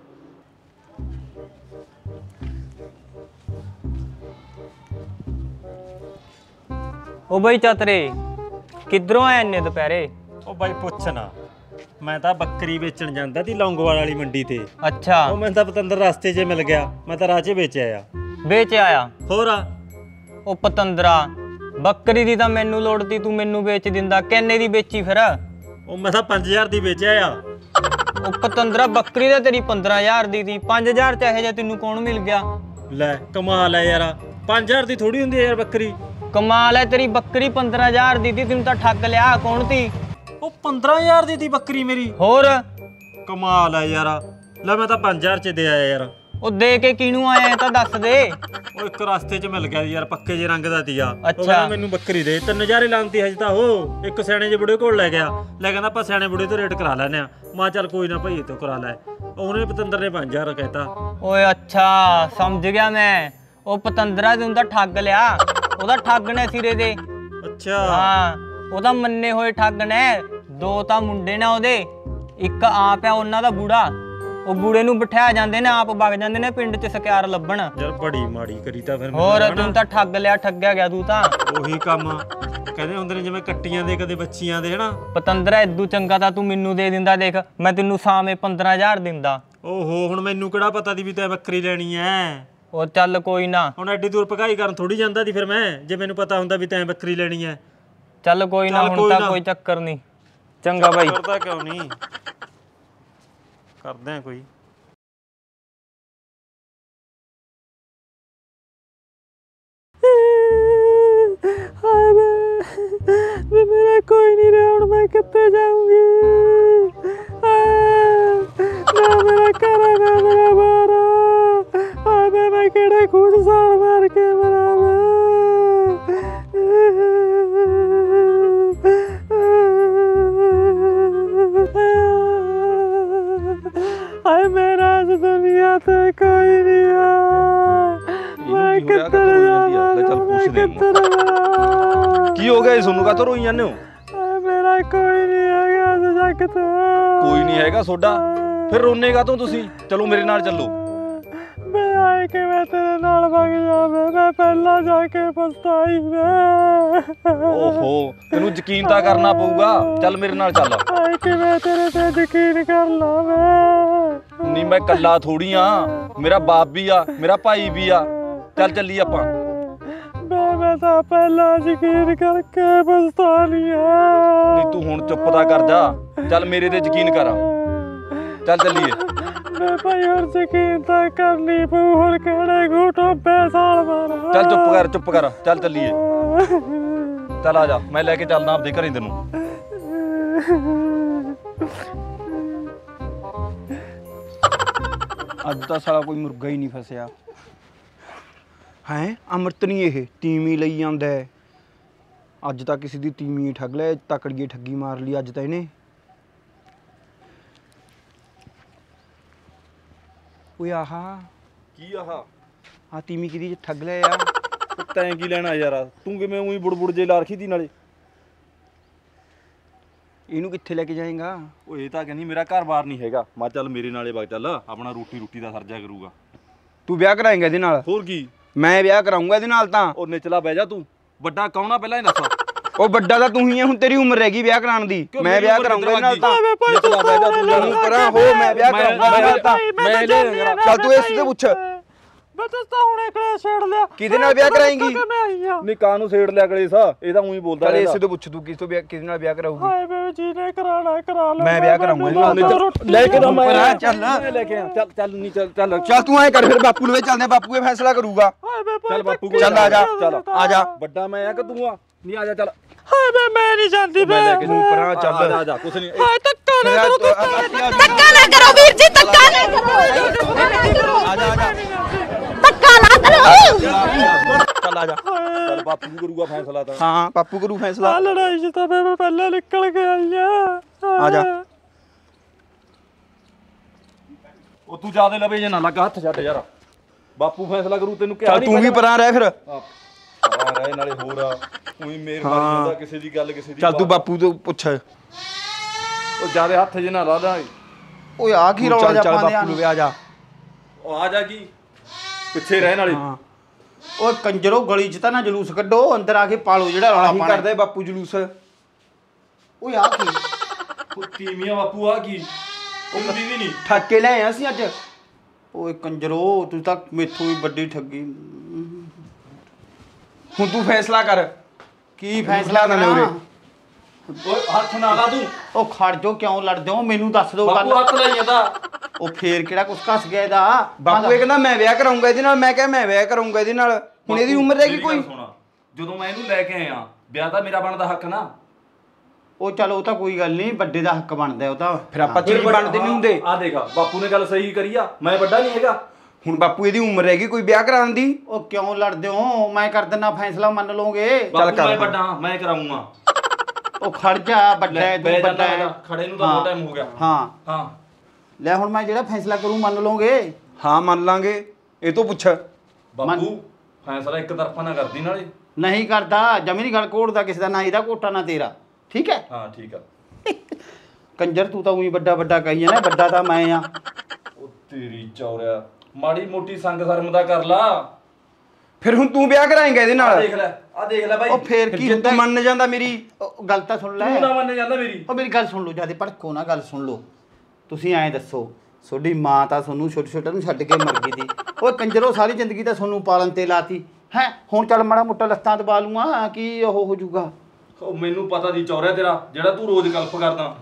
ਉਹ ਬਈ ਚਤਰੇ ਕਿੱਧਰੋਂ ਆਏ ਇੰਨੇ ਦੁਪਹਿਰੇ? ਉਹ ਬਾਈ ਪੁੱਛ ਨਾ, ਮੈਂ ਤਾਂ ਬੱਕਰੀ ਵੇਚਣ ਜਾਂਦਾ ਸੀ ਲੌਂਗੋਵਾਲ ਵਾਲੀ ਮੰਡੀ ਤੇ। ਅੱਛਾ ਉਹ ਮੈਨੂੰ ਤਾਂ ਪਤੰਦਰ ਰਸਤੇ 'ਚ ਮਿਲ ਗਿਆ, ਮੈਂ ਤਾਂ ਰਾਹ 'ਚ ਵੇਚ ਆਇਆ। ਵੇਚ ਆਇਆ? ਹੋਰ ਆ ਉਹ ਪਤੰਦਰਾ ਬੱਕਰੀ ਦੀ ਤਾਂ ਮੈਨੂੰ ਲੋੜ ਤੀ, ਤੂੰ ਮੈਨੂੰ ਵੇਚ ਦਿੰਦਾ। ਕਿੰਨੇ ਦੀ ਵੇਚੀ ਫਿਰ? ਉਹ ਮੈਂ ਤਾਂ 5000 ਦੀ ਵੇਚ ਆਇਆ। ਉਹ ਪਤੰਦਰਾ ਬੱਕਰੀ ਤਾਂ ਤੇਰੀ 15000 ਦੀ ਸੀ, 5000 ਚ ਇਹੋ ਜਿਹਾ ਤੈਨੂੰ ਕੌਣ ਮਿਲ ਗਿਆ? ਲੈ ਕਮਾਲ ਹੈ ਯਾਰ, 5000 ਦੀ ਥੋੜੀ ਹੁੰਦੀ ਹੈ ਯਾਰ ਬੱਕਰੀ। ਕਮਾਲ ਹੈ ਤੇਰੀ, ਬੱਕਰੀ 15000 ਦੀ ਸੀ, ਤੈਨੂੰ ਤਾਂ ਠੱਗ ਲਿਆ। ਕੌਣ ਤੀ? ਉਹ 15000 ਦੀ ਬੱਕਰੀ ਮੇਰੀ। ਹੋਰ ਕਮਾਲ ਹੈ ਯਾਰ, ਲੈ ਮੈਂ ਤਾਂ 5000 ਚ ਦੇ ਆਇਆ ਯਾਰ। ਉਹ ਦੇ ਕੇ ਕਿਹਨੂੰ ਆਇਆ ਇਹ ਤਾਂ ਦੱਸ ਦੇ। ਉਹ ਇੱਕ ਰਸਤੇ 'ਚ ਮਿਲ ਗਿਆ ਯਾਰ, ਪੱਕੇ ਜੇ ਰੰਗ ਦਾ ਤੀਆ। ਉਹ ਅੱਛਾ। ਕਹਿੰਦਾ ਮੈਨੂੰ ਬੱਕਰੀ ਦੇ, 3000 ਲਾਂਤੀ ਹਜੇ ਤਾਂ। ਉਹ ਇੱਕ ਸਿਆਣੇ ਜਿਹੇ ਬੁੜੇ ਕੋਲ ਲੈ ਗਿਆ, ਲੈ ਕਹਿੰਦਾ ਆਪਾਂ ਸਿਆਣੇ ਬੁੜੇ ਤੋਂ ਰੇਟ ਕਰਾ ਲੈਨੇ ਆ। ਮੈਂ ਚੱਲ ਕੋਈ ਨਾ ਭਾਈ ਤੋਂ ਕਰਾ ਲੈ। ਉਹਨੇ ਪਤੰਦਰ ਨੇ 5000 ਕਹਿਤਾ। ਓਏ ਅੱਛਾ ਸਮਝ ਗਿਆ ਮੈਂ, ਉਹ ਪਤੰਦਰਾ ਤੈਨੂੰ ਤਾਂ ਠੱਗ ਲਿਆ। ਉਹਦਾ ਠੱਗ ਨੇ ਸਿਰੇ ਦੇ। ਅੱਛਾ ਹਾਂ ਉਹਦਾ ਮੰਨੇ ਹੋਏ ਠੱਗ ਨੇ। ਦੋ ਤਾਂ ਮੁੰਡੇ ਨੇ ਉਹਦੇ, ਇੱਕ ਆਪ ਆ ਉਹਨਾਂ ਦਾ ਬੂੜਾ। ਉਹ ਬੂੜੇ ਨੂੰ ਬਿਠਾ ਜਾਂਦੇ ਨੇ, ਆਪ ਵਗ ਜਾਂਦੇ ਨੇ ਪਿੰਡ 'ਚ ਸਕਿਆਰ ਲੱਭਣ। ਯਾਰ ਬੜੀ ਮਾੜੀ ਕਰੀ ਤਾਂ ਫਿਰ। ਹੋਰ ਤੂੰ ਤਾਂ ਠੱਗ ਲਿਆ, ਠੱਗਿਆ ਗਿਆ ਤੂੰ ਤਾਂ। ਉਹੀ ਕੰਮ ਕਹਿੰਦੇ ਹੁੰਦੇ ਨੇ ਜਿਵੇਂ ਕੱਟੀਆਂ ਦੇ ਕਦੇ ਬੱਚੀਆਂ ਦੇ, ਹਨਾ। ਪਤੰਦਰਾ ਇਦੂ ਚੰਗਾ ਤਾਂ ਤੂੰ ਮੈਨੂੰ ਦੇ ਦਿੰਦਾ। ਦੇਖ ਮੈਂ ਤੈਨੂੰ ਸਾਵੇਂ 15000 ਦਿੰਦਾ। ਓਹੋ ਹੁਣ ਮੈਨੂੰ ਕਿਹੜਾ ਪਤਾ ਦੀ ਵੀ ਤੈਂ ਬੱਕਰੀ ਲੈਣੀ ਐ। ਉਹ ਚੱਲ ਕੋਈ ਨਾ, ਹੁਣ ਐਡੀ ਦੂਰ ਭਗਾਈ ਕਰਨ ਥੋੜੀ ਜਾਂਦਾ ਦੀ ਫਿਰ ਮੈਂ, ਜੇ ਮੈਨੂੰ ਪਤਾ ਹੁੰਦਾ ਵੀ ਤੈਂ ਬੱਕਰੀ ਲੈਣੀ ਐ। ਚੱਲ ਕੋਈ ਨਾ, ਚੱਲ ਹੁਣ ਕੋਈ ਤਾਂ ਨਾ। ਕੋਈ ਚੱਕਰ ਨਹੀਂ। ਚੰਗਾ ਬਾਈ। ਕਰਦਾ ਕਿਉਂ ਨਹੀਂ, ਕਰਦੇ ਆ ਕੋਈ। ਵੀ ਮੇਰਾ ਕੋਈ ਨਹੀਂ ਰਿਹਾ, ਹੁਣ ਮੈਂ ਕਿੱਥੇ ਜਾਊਂਗੀ? ਨਾ ਮੇਰਾ ਘਰ ਆ, ਨਾ ਮੇਰਾ ਬਾਰ ਆ। ਮੈਂ ਕਿਹੜੇ ਖੂਜ ਸਾਲ ਮਾਰ ਕੇ ਮਰਾਵਾਂ? ਹਾਏ ਮੇਰਾ ਇਸ ਦੁਨੀਆ ਤੇ ਕੋਈ ਨਹੀਂ ਆ। ਮੈਂ ਕਿੱਧਰ ਕੀ ਹੋ ਗਿਆ? ਤੁਹਾਨੂੰ ਕਾਹਤੋਂ ਰੋਈ ਜਾਂਦੇ ਹੋ? ਮੇਰਾ ਕੋਈ ਨਹੀਂ ਹੈਗਾ ਇਸ ਜੱਗ ਤੇ। ਕੋਈ ਨਹੀਂ ਹੈਗਾ ਤੁਹਾਡਾ, ਫਿਰ ਰੋਨੇ ਕਾਹਤੋਂ ਤੁਸੀਂ? ਚਲੋ ਮੇਰੇ ਨਾਲ ਚੱਲੋ। ਮੈਂ ਆਏ ਕਿ ਮੈਂ ਤੇਰੇ ਨਾਲ ਵਗ ਜਾਵਾਂ, ਮੈਂ ਪਹਿਲਾਂ ਜਾ ਕੇ ਪਛਤਾਈ ਮੈਂ। ਓਹੋ ਤੈਨੂੰ ਯਕੀਨ ਤਾਂ ਕਰਨਾ ਪਊਗਾ, ਚੱਲ ਮੇਰੇ ਨਾਲ ਚੱਲ। ਆਏ ਕਿ ਮੈਂ ਤੇਰੇ ਤੇ ਯਕੀਨ ਕਰ ਲਾਂ ਮੈਂ। ਨਹੀਂ ਮੈਂ ਕੱਲਾ ਥੋੜੀ ਆ, ਮੇਰਾ ਬਾਪ ਵੀ ਆ, ਮੇਰਾ ਭਾਈ ਵੀ ਆ। ਚੱਲ ਚੱਲੀ ਆਪਾਂ। ਮੈਂ ਤਾਂ ਪਹਿਲਾਂ ਯਕੀਨ ਕਰਕੇ ਪਛਤਾ ਲਿਆ। ਨਹੀਂ ਤੂੰ ਹੁਣ ਚੁੱਪ ਤਾਂ ਕਰ ਜਾ, ਚੱਲ ਮੇਰੇ ਤੇ ਯਕੀਨ ਕਰ। ਚੱਲ ਚੱਲੀਏ। ਮੈਂ ਭਾਈ ਹੋਰ ਯਕੀਨ ਤਾਂ ਕਰਨੀ ਪਊ, ਹੁਣ ਕਿਹੜੇ ਘੂਟੋ ਸਾਲ ਮਾਰਾਂ। ਚੱਲ ਚੁੱਪ ਕਰ, ਚੁੱਪ ਕਰ, ਚੱਲ ਚੱਲੀਏ। ਚੱਲ ਆ ਜਾ, ਮੈਂ ਲੈ ਕੇ ਚੱਲਦਾ ਆਪਦੇ ਘਰੇ ਤੈਨੂੰ। ਅੱਜ ਤਾਂ ਸਾਲਾ ਕੋਈ ਮੁਰਗਾ ਹੀ ਨਹੀਂ ਫਸਿਆ ਹੈ। ਅੰਮ੍ਰਿਤ ਨਹੀਂ ਇਹ ਤੀਵੀਂ ਲਈ ਜਾਂਦਾ ਹੈ। ਅੱਜ ਤਾਂ ਕਿਸੇ ਦੀ ਤੀਵੀਂ ਠੱਗ ਲਿਆ, ਤਕੜੀਏ ਠੱਗੀ ਮਾਰ ਲਈ ਅੱਜ ਤਾਂ ਇਹਨੇ। ਓਏ ਆਹਾ ਕੀ ਆ ਤੀਵੀਂ ਕਿਹਦੀ ਠੱਗ ਲਿਆ ਯਾਰ? ਤੈਂ ਕੀ ਲੈਣਾ ਯਾਰ? ਤੂੰ ਕਿਵੇਂ ਉਹੀ ਬੁੜਬੁੜ ਜੇ ਲਾ ਰੱਖੀ ਦੀ ਨਾਲੇ? ਇਹਨੂੰ ਕਿੱਥੇ ਲੈ ਕੇ ਜਾਏਗਾ? ਉਹ ਇਹ ਤਾਂ ਕਹਿੰਦੀ ਮੇਰਾ ਘਰ-ਬਾਰ ਨਹੀਂ ਹੈਗਾ। ਮੈਂ ਚੱਲ ਮੇਰੇ ਨਾਲੇ ਵਗ ਚੱਲ, ਆਪਣਾ ਰੋਟੀ ਦਾ ਸਰਜਾ ਕਰੂਗਾ। ਤੂੰ ਵਿਆਹ ਕਰਾਏਂਗਾ ਇਹਦੇ ਨਾਲ? ਹੋਰ ਕੀ, ਮੈਂ ਵਿਆਹ ਕਰਾਉਂਗਾ ਇਹਦੇ ਨਾਲ ਤਾਂ। ਉਹ ਨਿਚਲਾ ਬਹਿ ਜਾ ਤੂੰ। ਵੱਡਾ ਕੌਣ ਆ ਪਹਿਲਾਂ ਹੀ ਦੱਸ। ਉਹ ਵੱਡਾ ਤਾਂ ਤੂੰ ਹੀ ਹੈ, ਹੁਣ ਤੇਰੀ ਉਮਰ ਰਹਿ ਗਈ ਵਿਆਹ ਕਰਾਉਣ ਦੀ। ਮੈਂ ਵਿਆਹ ਕਰਾਉਂਗਾ ਇਹਦੇ ਨਾਲ ਤਾਂ। ਨਿਚਲਾ ਬਹਿ ਜਾ ਤੂੰ। ਪਰਾਂ ਹੋ, ਮੈਂ ਵਿਆਹ ਕਰਾਉਂਗਾ ਤਾਂ। ਮੈਂ ਚੱਲ ਤੂੰ ਇਸ ਤੇ ਪੁੱਛ, ਮੈਂ ਤਾਂ ਹੁਣੇ ਕਲੇਸ਼ ਛੇੜ ਲਿਆ। ਕਿਹਦੇ ਨਾਲ ਵਿਆਹ ਕਰਾਏਂਗੀ? ਮੈਂ ਆਈ ਆ। ਨਹੀਂ ਕਾਂ ਨੂੰ ਛੇੜ ਲਿਆ ਕਲੇਸ਼, ਇਹ ਤਾਂ ਉਹੀ ਬੋਲਦਾ ਚੱਲ ਰਹਿੰਦਾ। ਇਸੇ ਤੋਂ ਪੁੱਛ ਤੂੰ ਕਿਹਦੇ ਨਾਲ ਵਿਆਹ ਕਰਾਊਗੀ? ਹਾਏ ਬੇ ਜੀ ਨੇ ਕਰਾਣਾ ਕਰਾ ਲੈ। ਮੈਂ ਵਿਆਹ ਕਰਾਉਂਗਾ ਇਹਦੇ ਨਾਲ। ਲੈ ਕੇ ਤਾਂ ਮੈਂ ਚੱਲ ਲੈ ਕੇ ਆ। ਚੱਲ ਨਹੀਂ ਚੱਲ ਚੱਲ ਤੂੰ ਐਂ ਕਰ, ਫਿਰ ਬਾਪੂ ਲਵੇ ਚੱਲਦੇ, ਬਾਪੂ ਇਹ ਫੈਸਲਾ ਕਰੂਗਾ। ਹਾਏ ਬੇ ਚੱਲ ਬਾਪੂ ਕੋਲ ਚੱਲ ਆ ਜਾ, ਚੱਲ ਆ ਜਾ। ਵੱਡਾ ਮੈਂ ਆ ਕਿ ਤੂੰ ਆ? ਨਹੀਂ ਆ ਜਾ ਚੱਲ। ਹਾਏ ਬੇ ਮੈਂ ਨਹੀਂ ਜਾਂਦੀ ਬੇ। ਮੈਂ ਲੈ ਕੇ ਤੂੰ ਪਰਾਂ ਚੱਲ। ਆ ਜਾ ਕੁਛ ਨਹੀਂ। ਹਾਏ ਧੱਕਾ ਧੱਕਾ ਨਾ ਕਰੋ ਵੀਰ ਜੀ, ਧੱਕਾ ਨਾ ਕਰੋ। ਆ ਜਾ ਧੱਕਾ ਨਾ ਕਰੋ। ਚੱਲ ਆ ਜਾ। ਚੱਲ ਬਾਪੂ ਕਰੂਗਾ ਫੈਸਲਾ ਤਾਂ। ਹਾਂ ਬਾਪੂ ਕਰੂ ਫੈਸਲਾ। ਲੜਾਈ 'ਚ ਤਾਂ ਮੈਂ ਪਹਿਲਾਂ ਨਿਕਲ ਕੇ ਆਈ ਆ ਜਾ। ਉਹ ਤੂੰ ਜਿਆਦੇ ਲਵੇ ਜੇ ਨਾ ਲੱਗਾ ਹੱਥ ਛੱਡ ਯਾਰ। ਬਾਪੂ ਫੈਸਲਾ ਕਰੂ ਤੈਨੂੰ ਕਿਹਾ ਚੱਲ ਤੂੰ ਵੀ ਪਰਾਂ ਰਹਿ ਫਿਰ। ਆ ਰਹੇ ਨਾਲੇ ਹੋਰ ਆ ਉਹੀ ਮਿਹਰਬਾਨੀ ਹੁੰਦਾ ਕਿਸੇ ਦੀ ਗੱਲ ਕਿਸੇ ਦੀ। ਚੱਲ ਤੂੰ ਬਾਪੂ ਤੋਂ ਪੁੱਛ। ਉਹ ਜਿਆਦੇ ਹੱਥ ਜੇ ਨਾ ਲਾ ਲਾ। ਓਏ ਆ ਕੀ ਰੌਲਾ ਜਾ ਪਾਉਂਦੇ ਆ। ਆ ਜਾ। ਉਹ ਆ ਜਾ ਕੀ ਪਿੱਛੇ ਰਹਿਣ ਵਾਲੀ। ਓਏ ਕੰਜਰੋ ਗਲੀ 'ਚ ਤਾਂ ਨਾ ਜਲੂਸ ਕੱਢੋ, ਅੰਦਰ ਆ ਕੇ ਪਾਲੋ ਜਿਹੜਾ ਰੌਲਾ ਕੀ ਪਾਣਾ। ਕਰਦੇ ਬਾਪੂ ਜਲੂਸ। ਓਏ ਆ ਕੀ ਉਹ ਤੀਵੀਆਂ ਬਾਪੂ ਆ ਕੀ ਉਹ ਕਦੀ ਵੀ ਨਹੀਂ ਠੱਗ ਕੇ ਲੈ ਆਏ ਅਸੀਂ ਅੱਜ। ਓਏ ਕੰਜਰੋ ਤੂੰ ਤਾਂ ਮੇਥੋਂ ਵੀ ਵੱਡੀ ਠੱਗੀ। ਹੁਣ ਤੂੰ ਫੈਸਲਾ ਕਰ। ਕੀ ਫੈਸਲਾ ਨਾ ਕਰਾਂ? ਉਰੇ। ਓਏ ਹੱਥ ਨਾ ਲਾ ਤੂੰ। ਉਹ ਖੜ ਜਾਓ, ਕਿਉਂ ਲੜਦੇ ਹੋ? ਮੈਨੂੰ ਦੱਸ ਦਿਓ ਬਾਪੂ ਗੱਲ। ਹੱਥ ਲਾਈ ਜਾਂਦਾ। ਉਹ ਫੇਰ ਕਿਹੜਾ ਕੁਛ ਘਸ ਗਿਆ ਇਹਦਾ? ਬਾਪੂ ਇਹ ਕਹਿੰਦਾ ਮੈਂ ਵਿਆਹ ਕਰਾਉਂਗਾ ਇਹਦੇ ਨਾਲ। ਮੈਂ ਕਿਹਾ ਮੈਂ ਵਿਆਹ ਕਰਾਉਂਗਾ ਇਹਦੇ ਨਾਲ। ਹੁਣ ਇਹਦੀ ਉਮਰ ਰਹਿ ਗਈ ਮੇਰੀ ਕੋਈ। ਗੱਲ ਸੁਣ, ਜਦੋਂ ਮੈਂ ਇਹਨੂੰ ਲੈ ਕੇ ਆਇਆ ਵਿਆਹ ਤਾਂ ਮੇਰਾ ਬਣਦਾ ਹੱਕ ਨਾ। ਉਹ ਚਲੋ ਉਹ ਤਾਂ ਕੋਈ ਗੱਲ ਨਹੀਂ, ਵੱਡੇ ਦਾ ਹੱਕ ਬਣਦਾ ਉਹ ਤਾਂ। ਫਿਰ ਆਪਾਂ ਚੀਜ਼ ਬਣਦੇ ਨਹੀਂ ਹੁੰਦੇ। ਆ ਦੇਖ ਬਾਪੂ ਨੇ ਗੱਲ ਸਹੀ ਕਰੀ ਆ, ਮੈਂ ਵੱਡਾ ਨਹੀਂ ਹੈਗਾ। ਹੁਣ ਬਾਪੂ ਇਹਦੀ ਉਮਰ ਰਹਿ ਗਈ ਕੋਈ ਵਿਆਹ ਕਰਾਉਣ ਦੀ। ਉਹ ਕਿਉਂ ਲੜਦੇ ਹੋ? ਮੈਂ ਕਰ ਦਿੰਦਾ ਫੈਸਲਾ, ਮੰਨ ਲਓਗੇ? ਬਾਪੂ ਕਰ ਮੈਂ ਹਾਂ। ਵੱਡਾ ਮੈਂ ਕਰਾਉਂਗਾ। ਉਹ ਖੜ ਜਾ, ਵੱਡਾ ਹੈ ਤੂੰ, ਵੱਡਾ ਹੈ। ਖੜੇ ਨੂੰ ਤਾਂ ਹਾਂ। ਬਹੁਤ ਟਾਈਮ ਹੋ ਗਿਆ। ਹਾਂ ਹਾਂ ਲੈ ਹੁਣ ਮੈਂ ਜਿਹੜਾ ਫੈਸਲਾ ਕਰੂੰ ਮੰਨ ਲਓਗੇ? ਹਾਂ ਮੰਨ ਲਾਂਗੇ। ਇਹ ਤੋਂ ਪੁੱਛ। ਬਾਪੂ ਫੈਸਲਾ ਇੱਕ ਤਰਫਾ ਨਾ ਕਰਦੀ ਨਾਲੇ। ਨਹੀਂ ਕਰਦਾ, ਜਮੀ ਨਹੀਂ ਗੱਲ ਕੋੜਦਾ ਕਿਸੇ ਦਾ, ਨਾ ਇਹਦਾ ਕੋਟਾ ਨਾ ਤੇਰਾ। ਠੀਕ ਹੈ? ਹਾਂ ਠੀਕ ਆ। ਕੰਜਰ ਤੂੰ ਤਾਂ ਉਹੀ ਵੱਡਾ ਵੱਡਾ ਕਹੀ ਜਾਂਦਾ, ਵੱਡਾ ਤਾਂ ਮੈਂ ਆ। ਉਹ ਤੇਰੀ ਚੌਰਿਆ ਮਾੜੀ ਮੋਟੀ ਸੰਗ ਸ਼ਰਮ ਦਾ ਕਰ ਲਾ। ਫਿਰ ਹੁਣ ਤੂੰ ਵਿਆਹ ਕਰਾਏਂਗਾ ਇਹਦੇ ਆ ਨਾਲ। ਦੇਖ ਲੈ ਆ ਦੇਖ ਲੈ ਬਾਈ। ਉਹ ਫੇਰ ਕੀ ਜੇ ਹੁੰਦਾ? ਤੂੰ ਮੰਨ ਜਾਂਦਾ ਮੇਰੀ। ਉਹ ਗੱਲ ਤਾਂ ਸੁਣ ਲੈ। ਤੂੰ ਨਾ ਮੰਨ ਜਾਂਦਾ ਮੇਰੀ। ਉਹ ਮੇਰੀ ਗੱਲ ਸੁਣ ਲਓ, ਜਿਆਦੇ ਭੜਕੋ ਨਾ, ਗੱਲ ਸੁਣ ਲਓ। ਤੁਸੀਂ ਐਂ ਦੱਸੋ, ਤੁਹਾਡੀ ਮਾਂ ਤਾਂ ਤੁਹਾਨੂੰ ਛੋਟੇ ਛੋਟੇ ਨੂੰ ਛੱਡ ਕੇ ਮਰ ਗਈ ਸੀ। ਓਏ ਕੰਜਰੋ ਸਾਰੀ ਜ਼ਿੰਦਗੀ ਤਾਂ ਤੁਹਾਨੂੰ ਪਾਲਣ ਤੇ ਲਾਤੀ ਹੈ। ਹੁਣ ਚੱਲ ਮਾੜਾ ਮੋਟਾ ਲੱਤਾਂ ਦਬਾ ਲੂੰਗਾ, ਕੀ ਉਹ ਹੋ ਜਾਊਗਾ? ਉਹ ਮੈਨੂੰ ਪਤਾ ਦੀ ਚੌਰਿਆ ਤੇਰਾ ਜਿਹੜਾ ਤੂੰ ਰੋਜ਼ ਕਲਪ ਕਰਦਾ।